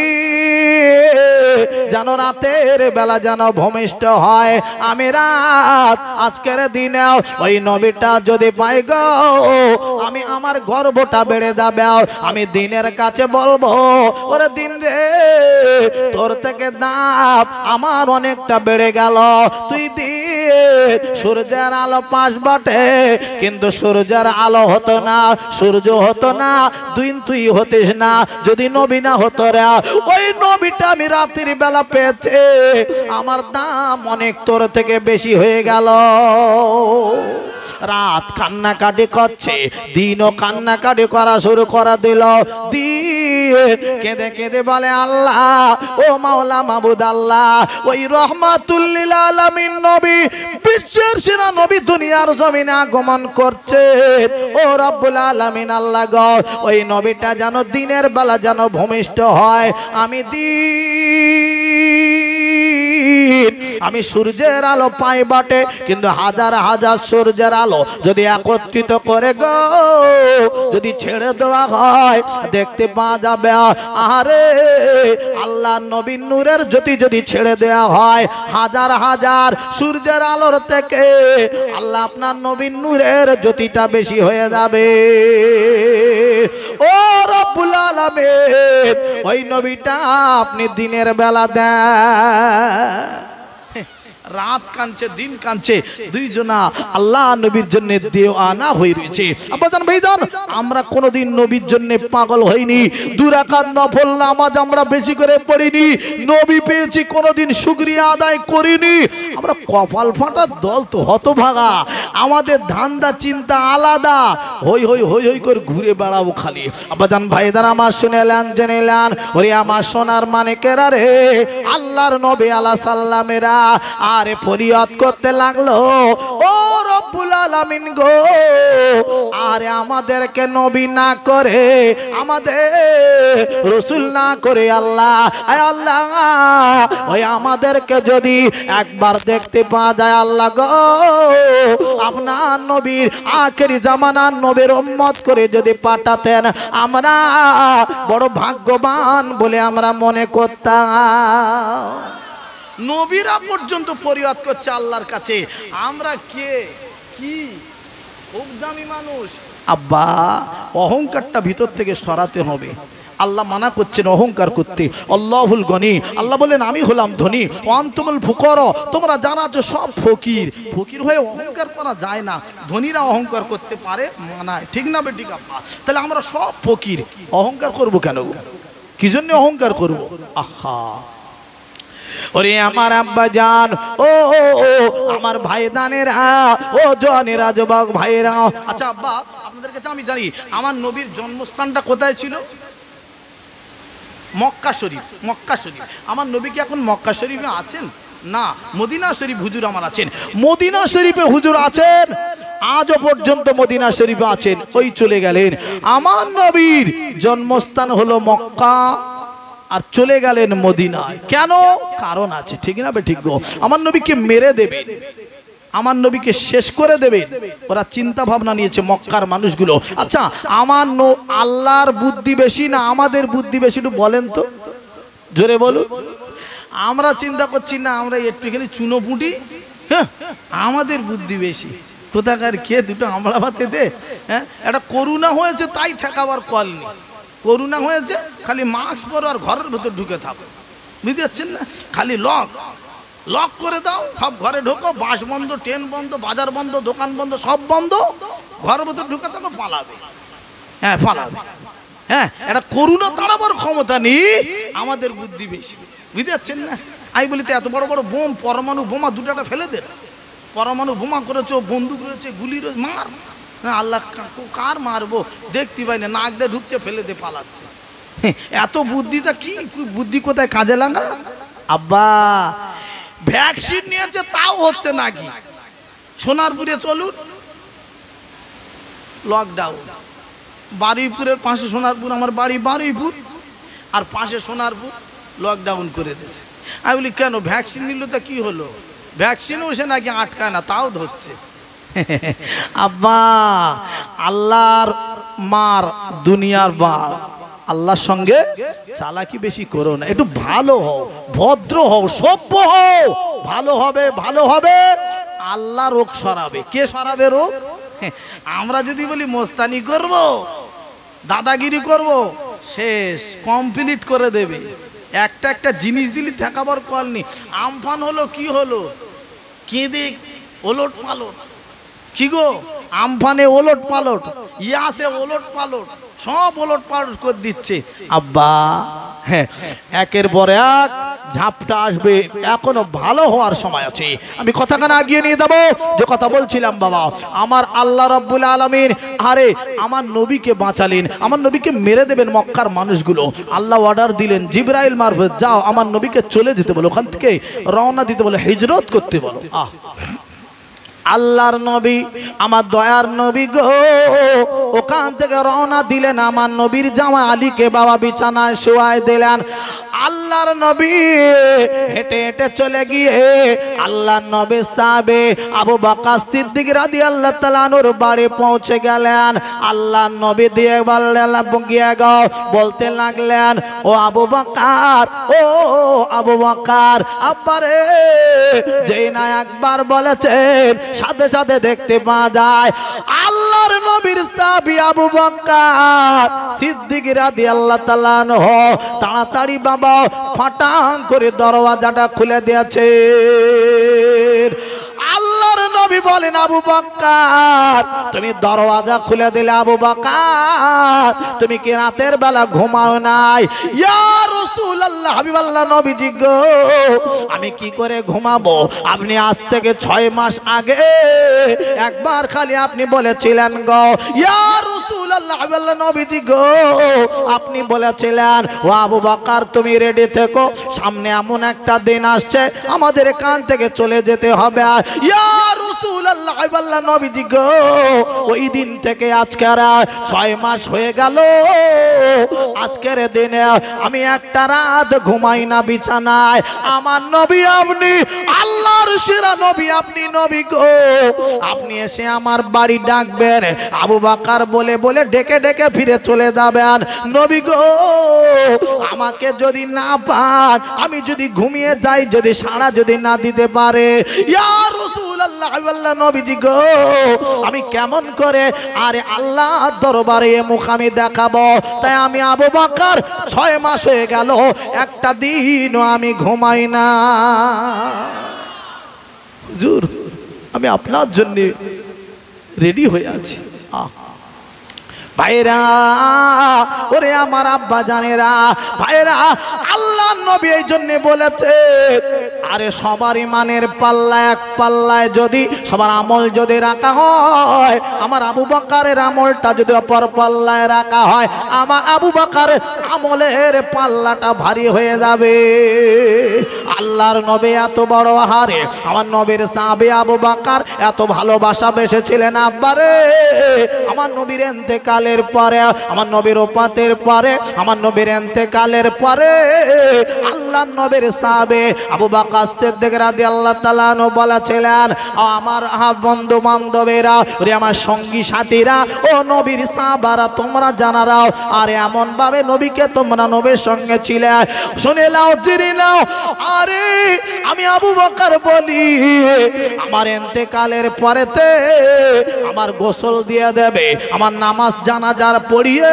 যেন রাতের বেলা যেন ভূমিষ্ঠ হয়। আমি রাত আজকের দিনে ওই নবীটা যদি পাই গো, আমি আমার গর্বটা বেড়ে যাবে। আমি দিনের কাছে বলবো, ওরে দিন রে, তোর থেকে দাম আমার অনেকটা বেড়ে গেল। তুই দিন সূর্যের আলো পাশ বাটে, কিন্তু সূর্যের আলো হতো না, সূর্য হতো না, তুই তুই হতিস না যদি নবী না হতো রে। ওই নবীটা আমি রাতের বেলা পেয়েছে, আমার দাম অনেক তোর থেকে বেশি হয়ে গেল। রাত কান্নাকাটি করছে, দিনও কান্নাকাটি করা শুরু করা দিল। দিন কেঁদে কেঁদে বলে, আল্লাহ ও মাওলা মাবুদ আল্লাহ, ওই রহমাতুল লিল আলামিন নবী, বিশ্বের সেরা নবী দুনিয়ার জমিনে আগমন করছে। ও রব্বুল আলামিন আল্লাহ গো, ওই নবীটা যেন দিনের বেলা যেন ভূমিষ্ঠ হয়। আমি দিন আমি সূর্যের আলো পাই বাটে, কিন্তু হাজার হাজার সূর্যের আলো যদি একত্রিত করে গো যদি ছেড়ে দেওয়া হয়, দেখতে পাওয়া যাবে আরে আল্লাহ নবীর নূরের জ্যোতি যদি ছেড়ে দেওয়া হয়, হাজার হাজার সূর্যের আলোর থেকে আল্লাহ আপনার নবীর নূরের জ্যোতিটা বেশি হয়ে যাবে। ও রব্বুল আলামিন, ওই নবীটা আপনি দিনের বেলা দেন। রাত কাঁদছে, দিন কাঁদছে, দুইজনা আল্লাহ নবীর জন্য দেওয়ানা হয়ে রয়েছে। আব্বাজান ভাইজান, আমরা কোনোদিন নবীর জন্য পাগল হইনি। দুই রাকাত নফল নামাজ আমরা বেশি করে পড়িনি। নবী পেয়েছি, কোনোদিন শুকরিয়া আদায় করিনি। আমরা কপাল ফাটা দল তো হতভাগা, আমাদের ধান্দা চিন্তা আলাদা, হই হই হই হই করে ঘুরে বেড়াবো খালি। আব্বাজান ভাইজান আমার শুনেলেন জেনেলেন, ওরে আমার সোনার মানিকেরা রে, আল্লাহর নবী আলাইহিস সালামেরা আরে ফরিয়াদ করতে লাগলো, ও রব্বুল আলামিন গো, আরে আমাদেরকে নবী না করে, আমাদের রাসূল না করে আল্লাহ, আয় আল্লাহ, ওই আমাদেরকে যদি একবার দেখতে পাওয়া যায় আল্লাহ গো, আপনার নবীর আখেরি জামানার নবীর উম্মত করে যদি পাঠাতেন, আমরা বড় ভাগ্যবান বলে আমরা মনে করতাম। নবীরা পর্যন্ত ফরিয়াদ করছে আল্লাহর কাছে, আমরা কে কি খুব দামি মানুষ। আব্বা অহংকারটা ভিতর থেকে সরাতে হবে। আল্লাহ মানা করছেন অহংকার করতে। আল্লাহুল গনি, আল্লাহ বলেন আমি হলাম ধনী। ওয়ান্তুমুল ফুকারা, তোমরা যারা আছো সব ফকির। ফকির হয়ে অহংকার করা যায় না, ধনীরা অহংকার করতে পারে, মানায়, ঠিক না বেঠিক আব্বা? তাহলে আমরা সব ফকির, অহংকার করব কেন? কি জন্য অহংকার করব? আহা ওরে আমার আব্বা জান, ও ও ও আমার ভাইদানেরা, ও জনেরা, যুবক ভাইরা। আচ্ছা আব্বা, আপনাদের কাছে আমি জানি আমার নবীর জন্মস্থানটা কোথায় ছিল? মক্কা শরীফ। মক্কা শরীফ। আমার নবী কি এখন মক্কা শরীফে আছেন? না, মদিনা শরীফ হুজুর আমার আছেন। মদিনা শরীফে হুজুর আছেন, আজও পর্যন্ত মদিনা শরীফে আছেন। ওই চলে গেলেন। আমার নবীর জন্মস্থান হলো মক্কা, আর চলে গেলেন মদিনায়। কেন? কারণ আছে, ঠিক না বেঠিক গো? আমার নবীকে মেরে দেবে, আমার নবীকে শেষ করে দেবে, ওরা চিন্তা ভাবনা নিয়েছে মক্কার মানুষগুলো। আচ্ছা, আমার আল্লাহর বুদ্ধি বেশি না আমাদের বুদ্ধি বেশি? একটু বলেন তো, জোরে বলুন। আমরা চিন্তা করছি না, আমরা একটুখানি চুনো পুঁটি, হ্যাঁ, আমাদের বুদ্ধি বেশি। কোথাকার খেয়ে দুটো আমলা ভাতে দে, হ্যাঁ, একটা করুণা হয়েছে তাই ঠেকাবার কল নেই। করুণা হয়েছে খালি মাস্ক পরো আর ঘরের ভেতর ঢুকে থাকো, বুঝতে পারছেন না? খালি লক লক করে দাও, সব ঘরে ঢোকো, বাস বন্ধ, ট্রেন বন্ধ, বাজার বন্ধ, দোকান বন্ধ, সব বন্ধ, ঘরের ভেতর ঢুকে থাকো, পালাবে। হ্যাঁ, পালাবে। হ্যাঁ, এটা করুণা তাড়াবার ক্ষমতা নেই, আমাদের বুদ্ধি বেশি, বুঝতে পারছেন না? আমি বলি তো এত বড় বড় বোম, পরমাণু বোমা দুটাটা ফেলে দে। পরমাণু বোমা করেছো, বন্দুক রয়েছে, গুলি রয়েছে, মার। হ্যাঁ, আল্লাহ কার মারবো দেখতে পাই না, নাক দিয়ে ঢুকছে, ফেলে দিয়ে পালাচ্ছে। এত বুদ্ধিটা কি বুদ্ধি কোথায় কাজে লাগা? আব্বা ভ্যাকসিন নিয়েছে তাও হচ্ছে নাকি? সোনারপুরে চলুন, লকডাউন। বারুইপুরের পাশে সোনারপুর, আমার বাড়ি বারুইপুর, আর পাশে সোনারপুর লকডাউন করে দিয়েছে। আমি বলি কেন? ভ্যাকসিন নিল তা কি হলো? ভ্যাকসিনও সে নাকি আটকায় না, তাও ধরছে। আব্বা আল্লাহর মার দুনিয়ার বার, আল্লাহর সঙ্গে চালাকি বেশি করো না, একটু ভালো হও, ভদ্র হও, সভ্য হও, ভালো হবে, ভালো হবে, আল্লাহ রোগ সরাবে। কে সরাবে রোগ? আমরা যদি বলি মোস্তানি করব, দাদাগিরি করব, শেষ, কমপ্লিট করে দেবে। একটা একটা জিনিস দিলি ঠেকাবার কল নেই। আমফান হলো, কি হলো? কি দিক ওলট পালট, কি গো? আমফানে ওলট পালট, ইয়াসে ওলট পালট, সব ওলট পালট করে দিচ্ছে। আব্বা হ্যাঁ, একের পর এক ঝাপটা আসবে, এখনো ভালো হওয়ার সময় আছে। আমি কথাখানা আগিয়ে নিয়ে দেবো। যে কথা বলছিলাম বাবা, আমার আল্লাহ রাব্বুল আলামিন আরে আমার নবীকে বাঁচালেন, আমার নবীকে মেরে দেবেন মক্কার মানুষগুলো। আল্লাহ অর্ডার দিলেন জিবরাইল মারফত, যাও আমার নবীকে চলে যেতে বলো, ওখান থেকে রওনা দিতে বলো, হিজরত করতে বলো। আহ আল্লাহর নবী, আমার দয়ার নবী গো, ওখান থেকে রওনা দিলেন। আমার নবীর জামা আলীকে বাবা বিছানায় শোয়ায় দিলেন। আল্লাহর নবী হেঁটে হেঁটে চলে গিয়ে আল্লাহর নবী সাহাবে আবু বকর সিদ্দিক রাদিয়াল্লাহু তাআলা আনহুর বাড়ি পৌঁছে গেলেন। আল্লাহর নবী দিয়ে বললেন, গিয়ে গো বলতে লাগলেন, ও আবু বকর, ও আবু বকর, আব্বারে যেই না একবার বলেছেন সাথে সাথে দেখতে পাওয়া যায়। আল্লাহর নবীর সাহাবী আবু বকর সিদ্দিক রাদিয়াল্লাহু তাআলা আনহু তাড়াতাড়ি বাবা ফাটাং করে দরওয়াজাটা খুলে দিয়েছে। আল্লাহর নবী বলেন, আবু বকর তুমি দরওয়াজা খুলে দিলে, আবু বকর তুমি কি রাতের বেলা ঘুমাও নাই? ইয়া রাসূলুল্লাহ, হাবিবাল্লাহ নবীজি গো, আমি কি করে ঘুমাবো? আপনি আজ থেকে ছয় মাস আগে একবার খালি আপনি বলেছিলেন গো, ইয়া রাসূলুল্লাহ, হাবিবাল্লাহ নবীজি গো, আপনি বলেছিলেন ও আবু বকর তুমি রেডি থেকো, সামনে এমন একটা দিন আসছে আমাদের এখান থেকে চলে যেতে হবে। ইয়া রাসূলুল্লাহ, হাবিবাল্লাহ নবীজি গো, ওই দিন থেকে আজকের ছয় মাস হয়ে গেল, আজকের দিনে আমি একটা রাত ঘুমাই না বিছানায়। আমার নবী আপনি, আল্লাহর সেরা নবী আপনি, নবী গো, আপনি এসে আমার বাড়ি ডাকবেন। আবু বকর বলে বলে ডেকে ডেকে ফিরে চলে যাবেন। নবী গো, আমাকে যদি না পান, আমি যদি ঘুমিয়ে যাই, যদি সাড়া যদি না দিতে পারে, ইয়া রাসূলুল্লাহ বললেন নবীজি গো আমি কেমন করে আরে আল্লাহ দরবারে মুখ আমি দেখাবো। তাই আমি আবু বকর ছয় মাস হয়ে গেল একটা দিনও আমি ঘুমাই না। হুজুর আমি আপনার জন্য রেডি হয়ে আছি। আহ ভাইরা ওরে আমার আব্বা জানেরা ভাইরা আল্লাহ নবী এই জন্য বলেছে আরে সবার ইমানের পাল্লা এক পাল্লায় যদি সবার আমল যদি রাখা হয় আমার আবু বকরের আমলটা যদি অপর পাল্লায় রাখা হয় আমার আবু বকরের আমলের পাল্লাটা ভারী হয়ে যাবে। আল্লাহর নবী এত বড় হারে আমার নবীর সাহাবী আবু বকর এত ভালোবাসা বেসেছিলেন আব্বারে আমার নবীর ইন্তেকাল পরে আমার নবীর ওফাতের পরে আমার নবীর ইন্তেকালের পরে আল্লাহর নবীর সাহাবে আবু বকর সিদ্দিক রাদিয়াল্লাহু তাআলা আনহু বলেছিলেন আমার বন্ধু বান্ধবেরা ওরে আমার সঙ্গী সাথীরা ও নবীর সাহাবারা তোমরা জানারাও আরে এমন ভাবে নবীকে তোমরা নবীর সঙ্গে ছিলে শুনে নাও জেনে নাও আরে আমি আবু বকর বলি আমার ইন্তেকালের পরেতে আমার গোসল দিয়ে দেবে আমার নামাজ জানাজার পড়িয়ে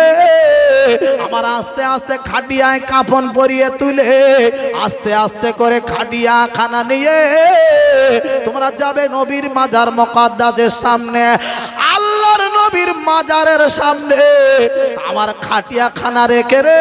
আমার আস্তে আস্তে খাটিয়ায় কাফন পরিয়ে তুলে আস্তে আস্তে করে খাটিয়া খানা নিয়ে তোমরা যাবে নবীর মাজার মুকদ্দাসের সামনে আল্লাহর নবীর মাজারের সামনে আমার খাটিয়া খানা রেখে রে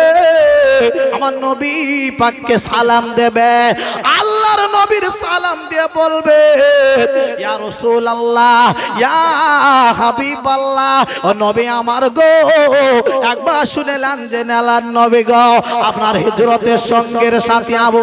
আমার নবী পাককে সালাম দেবে আল্লাহর নবীর সালাম দিয়ে বলবে ইয়া রাসূলুল্লাহ ইয়া হাবিবাল্লাহ ও নবী আমার গো একবার শুনেলেন যে নেলার নবী গো আপনার হিজরতের সঙ্গের সাথী আবু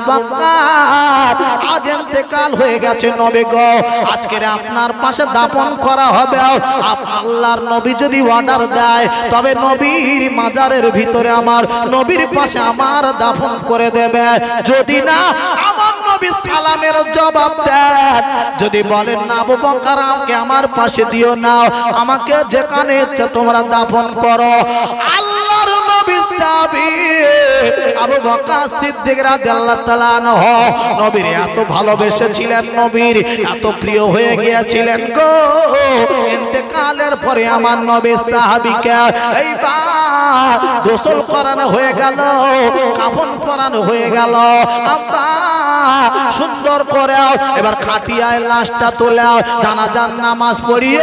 বকর আজ ইন্তেকাল হয়ে গেছে নবী গো আজকের আপনার পাশে দাফন করা হবে আল্লাহর নবী যদি অর্ডার দেয় তবে নবীর মাজারের ভিতরে আমার নবীর পাশে আমার দাফন করে দেবে যদি না আমার নবী সালামের জবাব দেন যদি বলেন না আবু বকর আমাকে আমার পাশে দিও না আমাকে যেখানে ইচ্ছে তোমরা দাফন করো আল্লাহর নবী সাহাবী আবু বকর সিদ্দিক রাদিয়াল্লাহু তাআলা আনহু নবীর এত ভালোবেসেছিলেন নবীর এত প্রিয় হয়ে গিয়েছিলেন গো ইন্তেকালের পরে আমার নবী সাহাবীকে এইবার গোসল করানো হয়ে গেল কাফন পরানো হয়ে গেল আব্বা সুন্দর করে এবার খাটিয়ায় লাশটা তুলে জানাজার নামাজ পড়িয়ে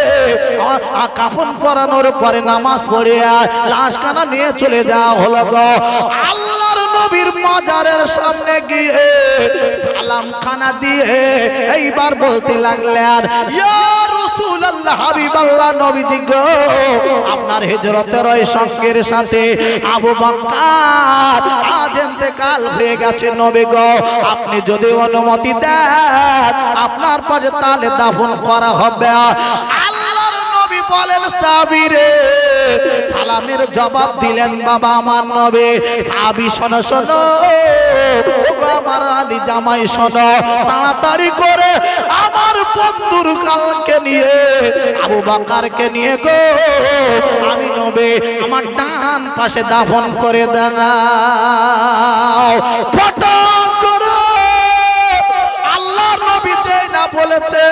কাফন পরানোর পরে নামাজ পড়িয়ে লাশখানা নিয়ে চলে যাওয়া হলো গো আল্লাহর নবীর মাজারের সামনে গিয়ে সালাম খানা দিয়ে এইবার বলতে লাগলেন ইয়া রাসূলুল্লাহ হাবিবাল্লাহ নবীজি গো আপনার হিজরতের ওই সঙ্গের সাথে আবু বকর আজ ইন্তেকাল হয়ে গেছে নবী গো আপনি যদি অনুমতি দেন আপনার পাশে তালে দাফন করা হবে আল্লাহর নবী বলেন সাহাবী রে সালামের জবাব দিলেন বাবা আমার নবী সাহাবী শোনো শোনো ওগো আমার আলী জামাই শোনো তাড়াতাড়ি করে আমার বন্ধুর কালকে নিয়ে আবু বকরকে নিয়ে গো আমি নবী আমার ডান পাশে দাফন করে দাও ফটাক করে আল্লাহর নবী যেই না বলেছে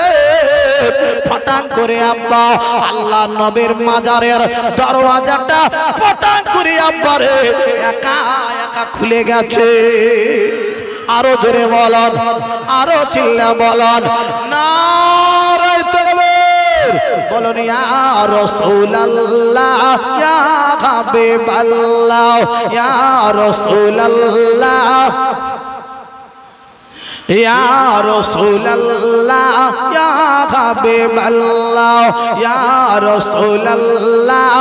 ফটাক করে আব্বা আল্লাহর নবীর মাজারের দরওয়াজাটা ফটাক করে আব্বারে একা একা খুলে গেছে আরো জোরে বলন আরো চিল্লা বলন নারে তাকবীর বলুন ইয়া রাসূলুল্লাহ ইয়া হাবিবাল্লাহ ইয়া রাসূলুল্লাহ ইয়া রাসূলুল্লাহ ইয়া হাবিবাল্লাহ ইয়া রাসূলুল্লাহ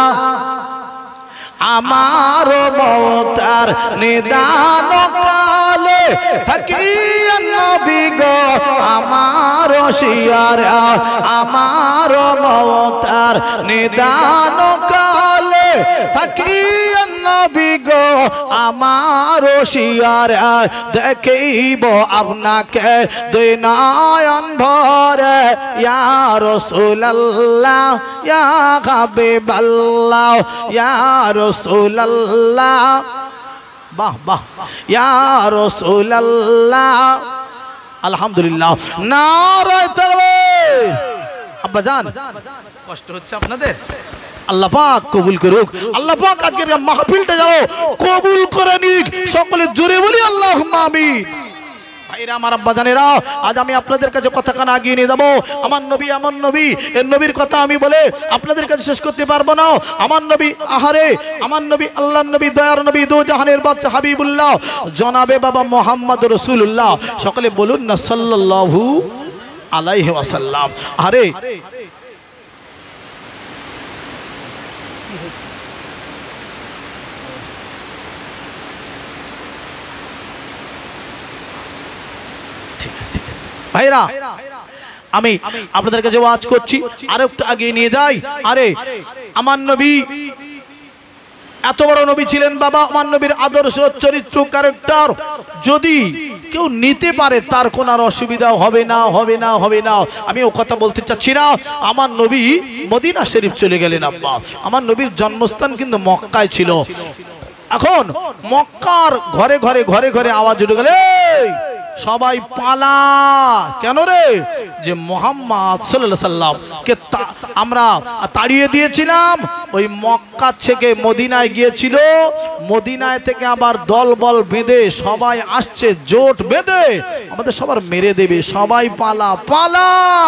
আমার মওতার নিদান কালে থাকিয়া নবী গো আমার শিয়ারা আমার মওতার নিদান কালে থাকিয়া নবী গো আমার শিয়ারা দেখিব আপনাকে দুই নয়ন ভরে ইয়া রাসূলুল্লাহ ইয়া হাবিবাল্লাহ ইয়া রাসূলুল্লাহ বাহ বাহ ইয়া রাসূলুল্লাহ আলহামদুলিল্লাহ নারে তাকবীর আব্বা জান কষ্ট হচ্ছে আপনাদের, আল্লাহ পাক কবুল করুক, আল্লাহ পাক আজকের মাহফিলটা যাও কবুল করে নিক, সকলে জোরে বলি আল্লাহুম্মা আমিন। ভাইরা আমার আব্বা জানেরা, আজ আমি আপনাদের কাছে কথা কানা এগিয়ে নিয়ে যাবো। আমার নবী এমন নবী, এর নবীর কথা আমি বলে আপনাদের কাছে শেষ করতে পারবো না। আমার নবী আহারে, আমার নবী আল্লাহর নবী, দয়ার নবী, দু জাহানের বাদশা হাবিবুল্লাহ জনাবে বাবা মুহাম্মদ রাসূলুল্লাহ, সকলে বলুন না সাল্লাল্লাহু আলাইহি ওয়াসাল্লাম। আরে ভাইরা, আমি আপনাদের কাছে ওয়াজ করছি, আরো একটু আগে নিয়ে যাই। আরে আমার নবী এত বড় নবী ছিলেন বাবা, আমার নবীর আদর্শ চরিত্র ক্যারেক্টার যদি কেউ নিতে পারে তার কোনো আর অসুবিধা হবে না, হবে না, হবে না। আমি ও কথা বলতে চাচ্ছি না। আমার নবী মদিনা শরীফ চলে গেলেন আব্বা। আমার নবীর জন্মস্থান কিন্তু মক্কায় ছিল। এখন মক্কার ঘরে ঘরে ঘরে ঘরে আওয়াজ উঠে গেলে সবাই পালা, কেন রে? যে মুহাম্মদ সাল্লাল্লাহু আলাইহি সাল্লাম কে আমরা তাড়িয়ে দিয়েছিলাম, ওই মক্কা থেকে মদিনায় গিয়েছিল, মদিনায় থেকে আবার দল বল বেঁধে সবাই আসছে, জোট বেঁধে আমাদের সবার মেরে দেবে, সবাই পালা পালা।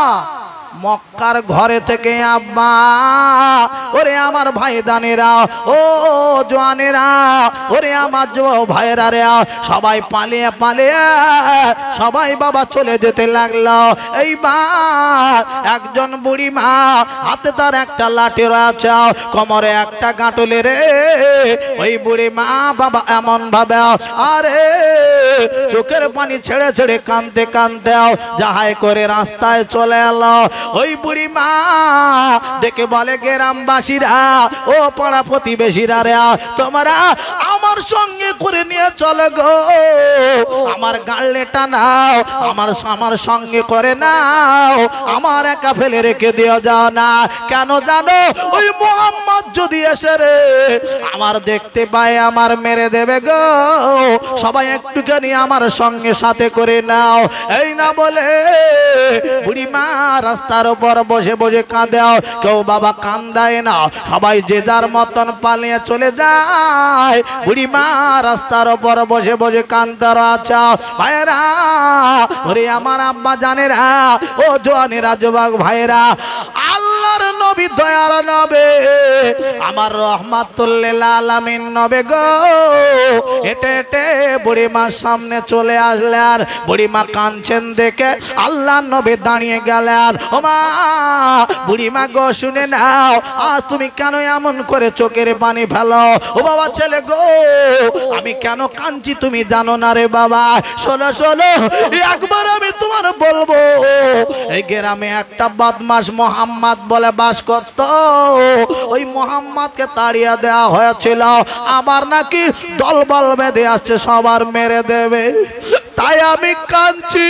মক্কার ঘরে থেকে আব্বা, ওরে আমার ভাই দানেরা, ও জওয়ানেরা, ওরে আমার যুব ভাইরা রে, সবাই পালিয়ে পালিয়ে সবাই বাবা চলে যেতে লাগলো। এইবার একজন বুড়ি মা, হাতে তার একটা লাঠি রয়েছে, কোমরে একটা গাঁটলে রে, ওই বুড়ি মা বাবা এমন ভাবে আরে চোখের পানি ছেড়ে ছেড়ে কাঁদতে কাঁদতে যাহাই করে রাস্তায় চলে এলো। ওই বুড়ি মা ডেকে বলে, গ্রামবাসীরা, ও পাড়া প্রতিবেশীরা রে, তোমরা আমার সঙ্গে করে নিয়ে চলে গো, আমার গালেটা নাও, আমার আমার সঙ্গে করে নাও, আমার একা ফেলে রেখে দিও যাও না। কেন জানো? ওই মুহাম্মদ যদি এসে রে আমার দেখতে পায় আমার মেরে দেবে গো, সবাই একটুখানি আমার সঙ্গে সাথে করে নাও। এই না বলে বুড়ি মা রাস্তার উপর বসে বসে কাঁদে, কেউ বাবা কান্দায় না, সবাই যে যার মতন পালিয়ে চলে যায়। বুড়ি মা রাস্তার উপর বসে বসে কাঁদতে রয়েছে। ভাইরা, ওরে আমার আব্বা জানেরা, ও জওয়ানেরা, যুবক ভাইরা, আল্লাহর নবী দয়ার নবী, আমার রহমাতুল লিল আলামিন নবী গো, হেঁটে হেঁটে বুড়ি মার সামনে চলে আসলেন। বুড়ি মা কাঁদছেন দেখে আল্লাহর নবী দাঁড়িয়ে গেলেন। ও মা, বুড়ি মা গো শুনে নাও, আজ তুমি কেন এমন করে চোখের পানি ফেলো? ও বাবা ছেলে গো, আমি কেন কাঁদছি তুমি জানো না রে বাবা? শোনো শোনো, একবার আমি তোমার বলবো, এই গ্রামে একটা বদমাশ মুহাম্মদ বলে বাস করত, ওই মুহাম্মদকে তাড়িয়ে দেওয়া হয়েছিল, আবার নাকি দলবল বেঁধে আসছে সবার মেরে দেবে, তাই আমি কাঁদছি।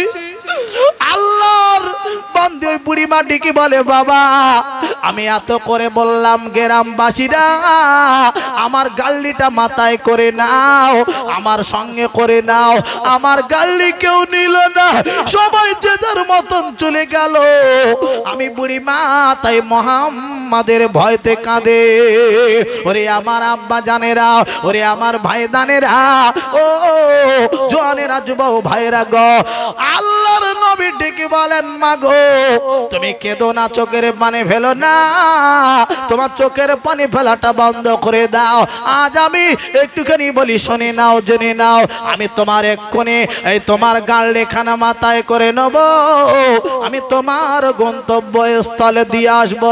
আল্লাহর বান্দা ওই বুড়ি মা ডেকে বলে, বাবা আমি এত করে বললাম গ্রামবাসীরা আমার গাল্লিটা মাথায় করে নাও, আমার সঙ্গে করে নাও, আমার গাল্লি কেউ নিল না, সবাই যে যার মতন চলে গেল। আমি বুড়ি মা তাই মুহাম্মাদের ভয়তে কাঁদে। ওরে আমার আব্বা জানেরা, ওরে আমার ভাই দানেরা, ও জওয়ানেরা, যুবক ভাইরা গো, আল্লাহর নবী ডেকে বলেন, মা গো তুমি কেঁদো না, চোখের পানি ফেলো না, তোমার চোখের পানি ফেলাটা বন্ধ করে দাও। আজ আমি একটুখানি বলি, শুনে নাও, জেনে নাও, আমি তোমার এক্ষুনি এই তোমার গাল রেখানা মাথায় করে নেব, আমি তোমার গন্তব্য স্থলে দিয়ে আসব।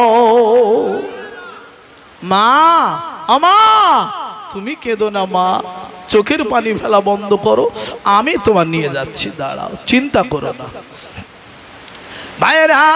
মা, আমা তুমি কেঁদো না মা, চোখের পানি ফেলা বন্ধ করো, আমি তোমার নিয়ে যাচ্ছি, দাঁড়াও, চিন্তা করো না। ভাইরা,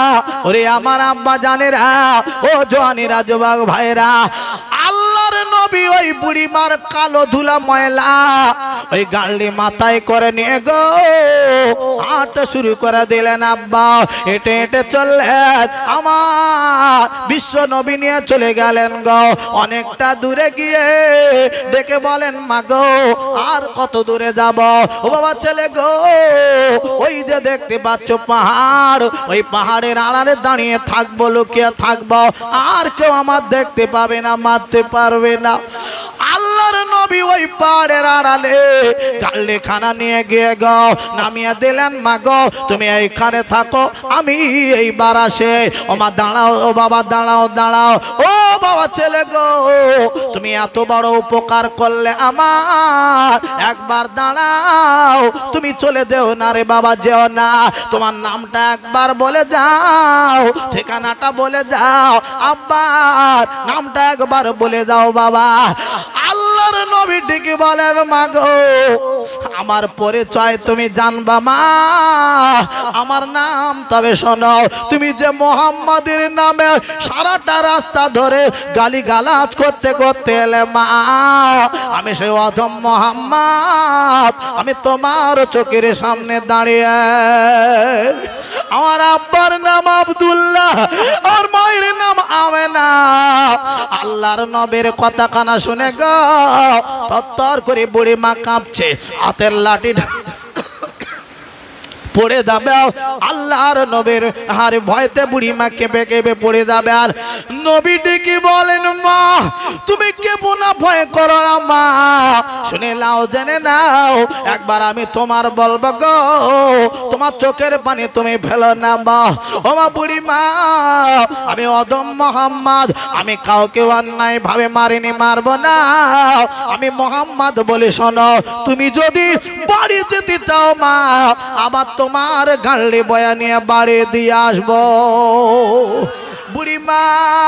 ওরে আমার আব্বা জানেরা, ও জওয়ানেরা, যুবক ভাইরা, আল্লাহর নবী নবী ওই বুড়িমার কালো ধুলা ময়লা ওই গাড়ি মাথায় করে নিয়ে গো হাঁটা শুরু করে দিলেন। আব্বা হেঁটে হেঁটে চললেন, আমার বিশ্ব নবী নিয়ে চলে গেলেন গো। অনেকটা দূরে গিয়ে ডেকে বলেন, মা গো আর কত দূরে যাব? ও বাবা ছেলে গো, ওই যে দেখতে পাচ্ছ পাহাড়, ওই পাহাড়ের আড়ালে দাঁড়িয়ে থাকবো, লুকিয়ে থাকবো, আর কেউ আমার দেখতে পাবে না, মারতে পারবে না। আল্লাহর নবী ওই পাহাড়ের আড়ালে গাড়ি খানা নিয়ে গিয়ে গো নামিয়ে দিলেন। মা গো তুমি এইখানে থাকো, আমি এইবার আসে। ও মা দাঁড়াও, ও বাবা দাঁড়াও দাঁড়াও, ও বাবা ছেলে গো তুমি এত বড় উপকার করলে আমার, একবার দাঁড়াও, তুমি চলে যেও না রে বাবা, যেও না। তোমার নামটা একবার বলে যাও, ঠিকানাটা বলে যাও, আব্বার নামটা একবার বলে যাও বাবা। আল্লাহর নবী ডেকে বলেন, মা গো আমার পরিচয় তুমি জানবা মা, আমার নাম তবে শোনো। তুমি যে মোহাম্মদের নামে সারাটা রাস্তা ধরে গালি গালাজ করতে করতে এলে মা, আমি সেই অধম মোহাম্মদ, আমি তোমার চোখের সামনে দাঁড়িয়ে, আমার আব্বার নাম আব্দুল্লাহ, আর মায়ের নাম আমেনা। আল্লাহর নবীর কথা কানা শুনে গো তত্তর করে বুড়ি মা কাঁপছে, হাতের লাঠি পড়ে যাবে। আল্লাহর নবীর হার ভয়তে বুড়ি মা কেঁপে কেঁপে পড়ে যাবে। আর নবী ডেকে বলেন, মা তুমি কেঁপো না, ভয় করো না মা, শুনে নাও জেনে নাও, একবার আমি তোমার বলবো গো, তোমার চোখের পানি তুমি ফেলো না মা। ও মা বুড়ি মা, আমি অদম মোহাম্মদ, আমি কাউকে অন্যায় ভাবে মারিনি, মারবো না, আমি মোহাম্মদ বলে শোনো। তুমি যদি বাড়ি যেতে চাও মা, আবার তোমার গাড়ি বয়া নিয়ে বাড়ি দিয়ে আসবো। বুড়ি মা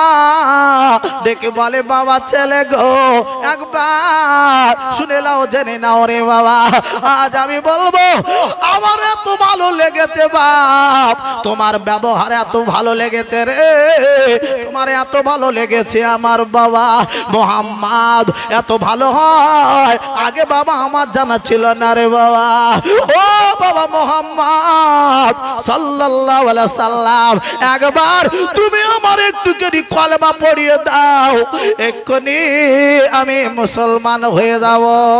ডেকে বলে, বাবা ছেলে গো একবার শুনে নাও, জেনে নাও রে বাবা, আজ আমি বলবো আমার এত ভালো লেগেছে বাপ, তোমার ব্যবহার এত ভালো লেগেছে রে, তোমার এত ভালো লেগেছে আমার বাবা মোহাম্মদ এত ভালো হয়, আগে বাবা আমার জানা ছিল না রে বাবা। ও বাবা মোহাম্মদ সাল্লাল্লাহু আলাইহি সাল্লাম, একবার তুমি আমার একটুখানি কলেমা পড়িয়ে দাও, এক্ষুনি আমি মুসলমান হয়ে যাব।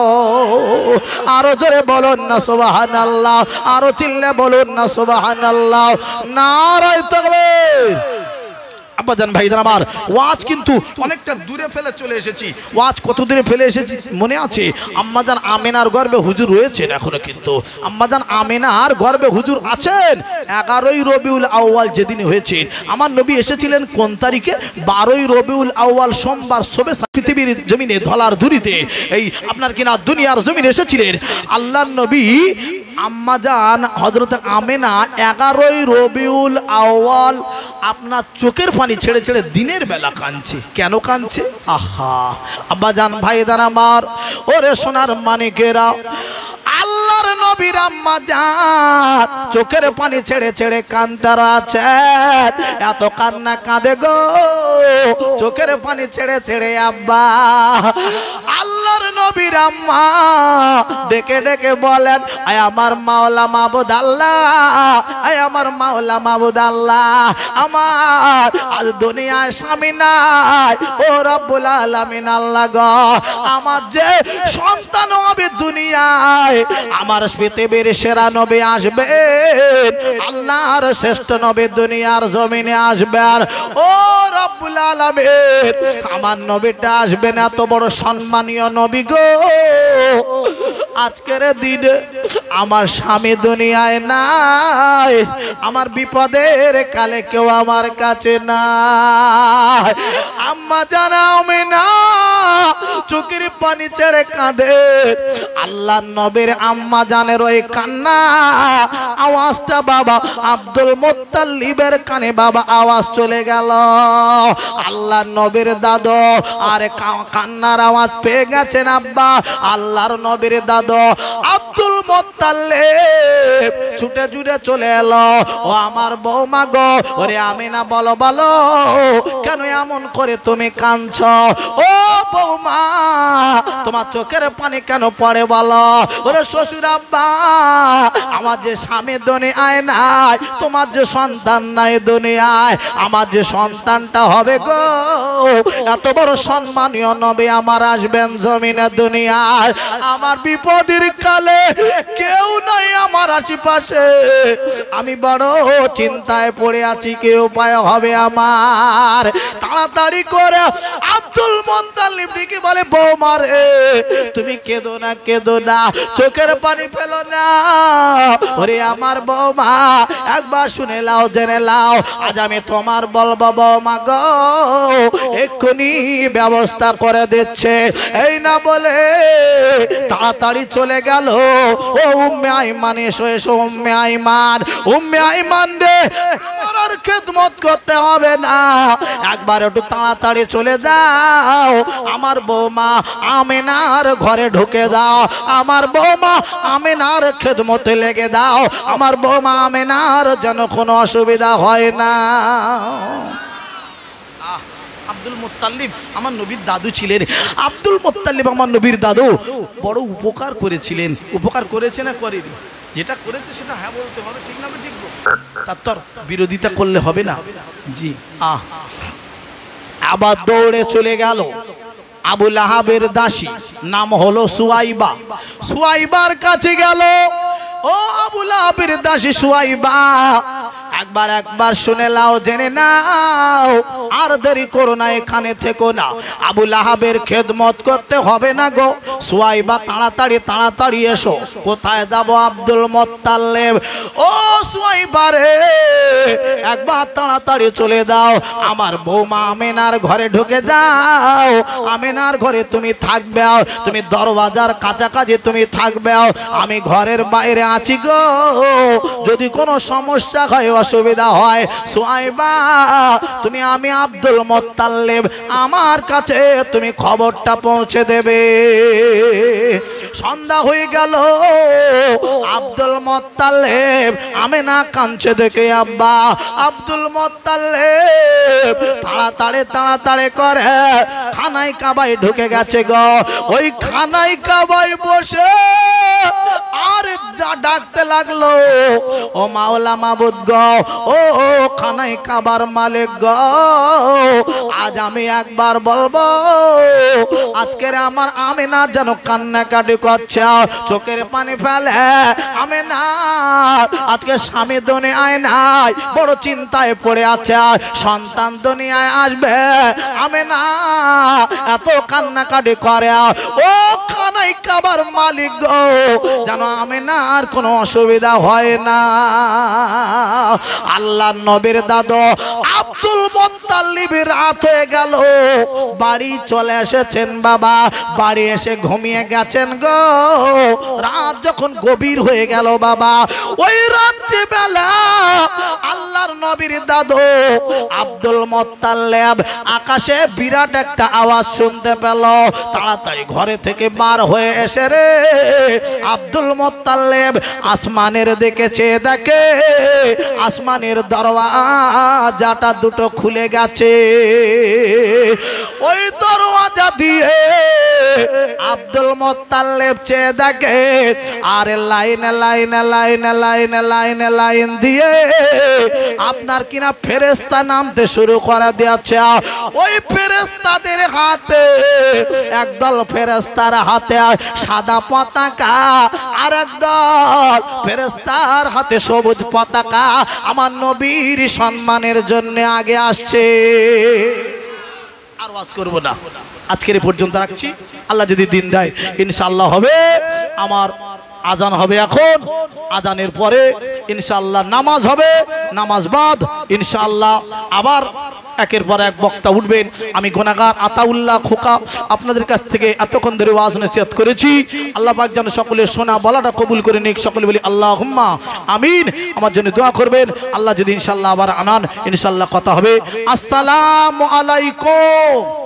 আরো জোরে বলুন না সুবহানাল্লাহ, আরো চিল্লে বলুন না সুবহানাল্লাহ, নারায়ে তাকবীর। আব্বাজান ভাইদের আমার, ওয়াজ কিন্তু অনেকটা দূরে ফেলে চলে এসেছি। ওয়াজ কত দূরে ফেলে এসেছি মনে আছে? আম্মাজান আমেনার গর্ভে হুজুর রয়েছেন এখনো, কিন্তু আম্মাজান আমেনার গর্ভে হুজুর আছেন। এগারোই রবিউল আউয়াল যেদিন হয়েছে, আমার নবী এসেছিলেন কোন তারিখে? বারোই রবিউল আউয়াল সোমবার সবে পৃথিবীর জমিনে ধলার ধুরিতে এই আপনার কিনা দুনিয়ার জমিনে এসেছিলেন আল্লাহর নবী। আম্মাজান হযরত আমেনা এগারোই রবিউল আউয়াল আপনার চোখের পানি ছেড়ে ছেড়ে দিনের বেলা কাঁদছে। কেন কাঁদছে? আহা আব্বাজান ভাইদান আমার, ওরে সোনার মানিকেরা, আল্লাহর নবীর আম্মাজান চোখের পানি ছেড়ে ছেড়ে কাঁদতে আছে, এত কান্না কাঁদে গো চোখের পানি ছেড়ে ছেড়ে আব্বা। আল্লাহর নবীর আম্মা ডেকে ডেকে বলেন, আয় আমার মাওলা মাবুদ আল্লাহ, আয় আমার মাওলা মাবুদ আল্লাহ, আমার আজ দুনিয়ায় স্বামী নাই, ও রব্বুল আলামিন আল্লাহ গো, আমার যে সন্তান হবে দুনিয়ায়, আমার পৃথিবীর সেরা নবী আসবেন, আল্লাহর শ্রেষ্ঠ নবী দুনিয়ার জমিনে আসবেন, ও রব্বুল আলামিন আমার নবীটা আসবেন, এত বড় সম্মানীয় নবী গো। আজকের দিনে আমার স্বামী দুনিয়ায় নাই, আমার বিপদের কালে কেউ আমার কাছে নাই। আম্মা জানাও মেনা চোখের পানি ছেড়ে কাঁদে। আল্লাহর নবীর আম্মা জানের ওই কান্না আওয়াজটা বাবা আব্দুল মুত্তালিবের কানে বাবা আওয়াজ চলে গেল। আল্লাহর নবীর দাদু আর কান্নার আওয়াজ পেয়ে গেছেন আব্বা। আল্লাহর নবীর দাদু আব্দুল মুত্তালিব ছুটে ছুটে চলে এলো। ও আমার বৌমা গো, ওরে আমিনা বলো বলো কেন এমন করে তুমি কাঁদছো? ও বৌমা তোমার চোখের পানি কেন পড়ে বলো? ওরে শ্বশুর আব্বা, আমার যে স্বামী দুনিয়ায় নাই, তোমার যে সন্তান নাই দুনিয়ায়, আমার যে সন্তানটা হবে গো, এত বড় সম্মানীয় নবী আমার আসবেন জমিনে দুনিয়ায়, আমার বিপদের কালে কেউ নাই আমার আশেপাশে, আমি বড় চিন্তায় পড়ে আছি, কি উপায় হবে আমার? তাড়াতাড়ি করে আব্দুল মুত্তালিব ডেকে বলে বৌমা রে তুমি কেঁদো না কেঁদো না, চোখের পানি ফেলো না। ওরে আমার বৌমা একবার শুনে লাও জেনে লাও, আজ আমি তোমার বলবো বৌমা গো এক্ষুনি ব্যবস্থা করে দিচ্ছে। এই না বলে তাড়াতাড়ি চলে গেল। ও উম্মে আইমান এসো এসো উম্মে আইমান, উম্মে আইমান রে আমার আর খেদমত করতে হবে না, একবার একটু তাড়াতাড়ি চলে যাও, আমার বৌমা আমিনার ঘরে ঢুকে দাও, আমার বৌমা আমিনার খেদমতে লেগে দাও, আমার বৌমা আমিনার যেন কোনো অসুবিধা হয় না। আব্দুল মুত্তালিব আমার নবীর দাদু ছিলেন। আব্দুল মুত্তালিব আমার নবীর দাদু বড় উপকার করেছিলেন। উপকার করেছে না করেনি? যেটা করেছে সেটা হ্যাঁ বলতে হবে, ঠিক না ঠিক? তার তো বিরোধিতা করলে হবে না। জি আহ আবার দৌড়ে চলে গেল আবু লাহাবের দাসী, নাম হলো সুয়াইবা। সুয়াইবার কাছে গেল। ও আবু লাহাবের দাসী সুয়াইবা, একবার একবার শুনে লাও জেনে নাও, আর দেরি করো না, এখানে থেকো না, আবু লাহাবের খেদমত করতে হবে না গো। সুয়াইবা তাড়াতাড়ি তাড়াতাড়ি এসো। কোথায় যাব আব্দুল মুত্তালিব? ও সুয়াইবা রে একবার তাড়াতাড়ি চলে দাও, আমার বৌমা আমিনার ঘরে ঢুকে যাও, আমিনার ঘরে তুমি থাকবে, তুমি দরওয়াজার কাছাকাছি তুমি থাকবে, আমি ঘরের বাইরে আছি গো, যদি কোনো সমস্যা হয় অসুবিধা হয় সুয়াইবা তুমি আমি আব্দুল মুত্তালিব আমার কাছে তুমি খবরটা পৌঁছে দেবে। সন্ধ্যা হয়ে গেল। আব্দুল মুত্তালিব আমিনা কাঁদছে দেখে আব্বা আব্দুল মুত্তালিব তাড়াতাড়ি তাড়াতাড়ি করে খানায় কাবায় ঢুকে গেছে গো। ওই খানায় কাবায় বসে আর ডাকতে লাগলো, ও মাওলা মাবুদ গো, ও ও খানায় কাবার মালিক গো, আজ আমি একবার বলবো, আজকের আমার আমিনা যেন কান্নাকাটি করছে, চোখের পানি ফেলে, আমিনা আজকে স্বামী দুনিয়ায় নাই, বড় চিন্তায় পড়ে আছে, সন্তান দুনিয়ায় আসবে, আমিনা এত কান্নাকাটি করে, ও খানায় কাবার মালিক গো, যেন আমিনার কোনো অসুবিধা হয় না। আল্লাহ নবীর দাদু আব্দুল মুত্তালিব রাত হয়ে গেল, বাড়ি চলে এসেছেন বাবা, বাড়ি এসে ঘুমিয়ে গেছেন গো। রাত যখন গভীর হয়ে গেল বাবা, ওই রাত্রি বেলা আল্লাহর নবীর দাদু আব্দুল মুত্তালিব আকাশে বিরাট একটা আওয়াজ শুনতে পেল। তাড়াতাড়ি ঘরে থেকে বার হয়ে এসে রে আব্দুল মুত্তালিব আসমানের দিকে চেয়ে দেখে আসমানের দরওয়াজাটা দুটো খুলে গেছে। ওই দরওয়াজা দিয়ে আব্দুল মুত্তালিব চেয়ে দেখে আর লাইনে লাইনে লাইনে লাইনে লাইনে লাইন দিয়ে আপনার কিনা ফেরেশতা নামতে শুরু করে দিয়েছে। ওই ফেরেশতাদের হাতে একদল ফেরেশতার হাতে সাদা পতাকা, আর একদল ফেরেশতার হাতে সবুজ পতাকা, আমার নবীর সম্মানের জন্য আগে আসছে। আর ওয়াজ করব না, আজকের পর্যন্ত রাখছি। আল্লাহ যদি দিন দেয় ইনশাআল্লাহ হবে। আমার আজান হবে এখন, আজানের পরে ইনশাআল্লাহ নামাজ হবে, নামাজ বাদ ইনশাআল্লাহ আবার একের পর এক বক্তা উঠবেন। আমি গুনাহগার আতাউল্লাহ খোকা আপনাদের কাছ থেকে এতক্ষণ ধরে ওয়াজ নসিহত করেছি। আল্লাহ পাক যেন সকলের শোনা বলাটা কবুল করে নিক। সকলে বলি আল্লাহুম্মা আমিন। আমার জন্য দোয়া করবেন। আল্লাহ যদি ইনশাআল্লাহ আবার আনান ইনশাআল্লাহ কথা হবে। আসসালামু আলাইকুম।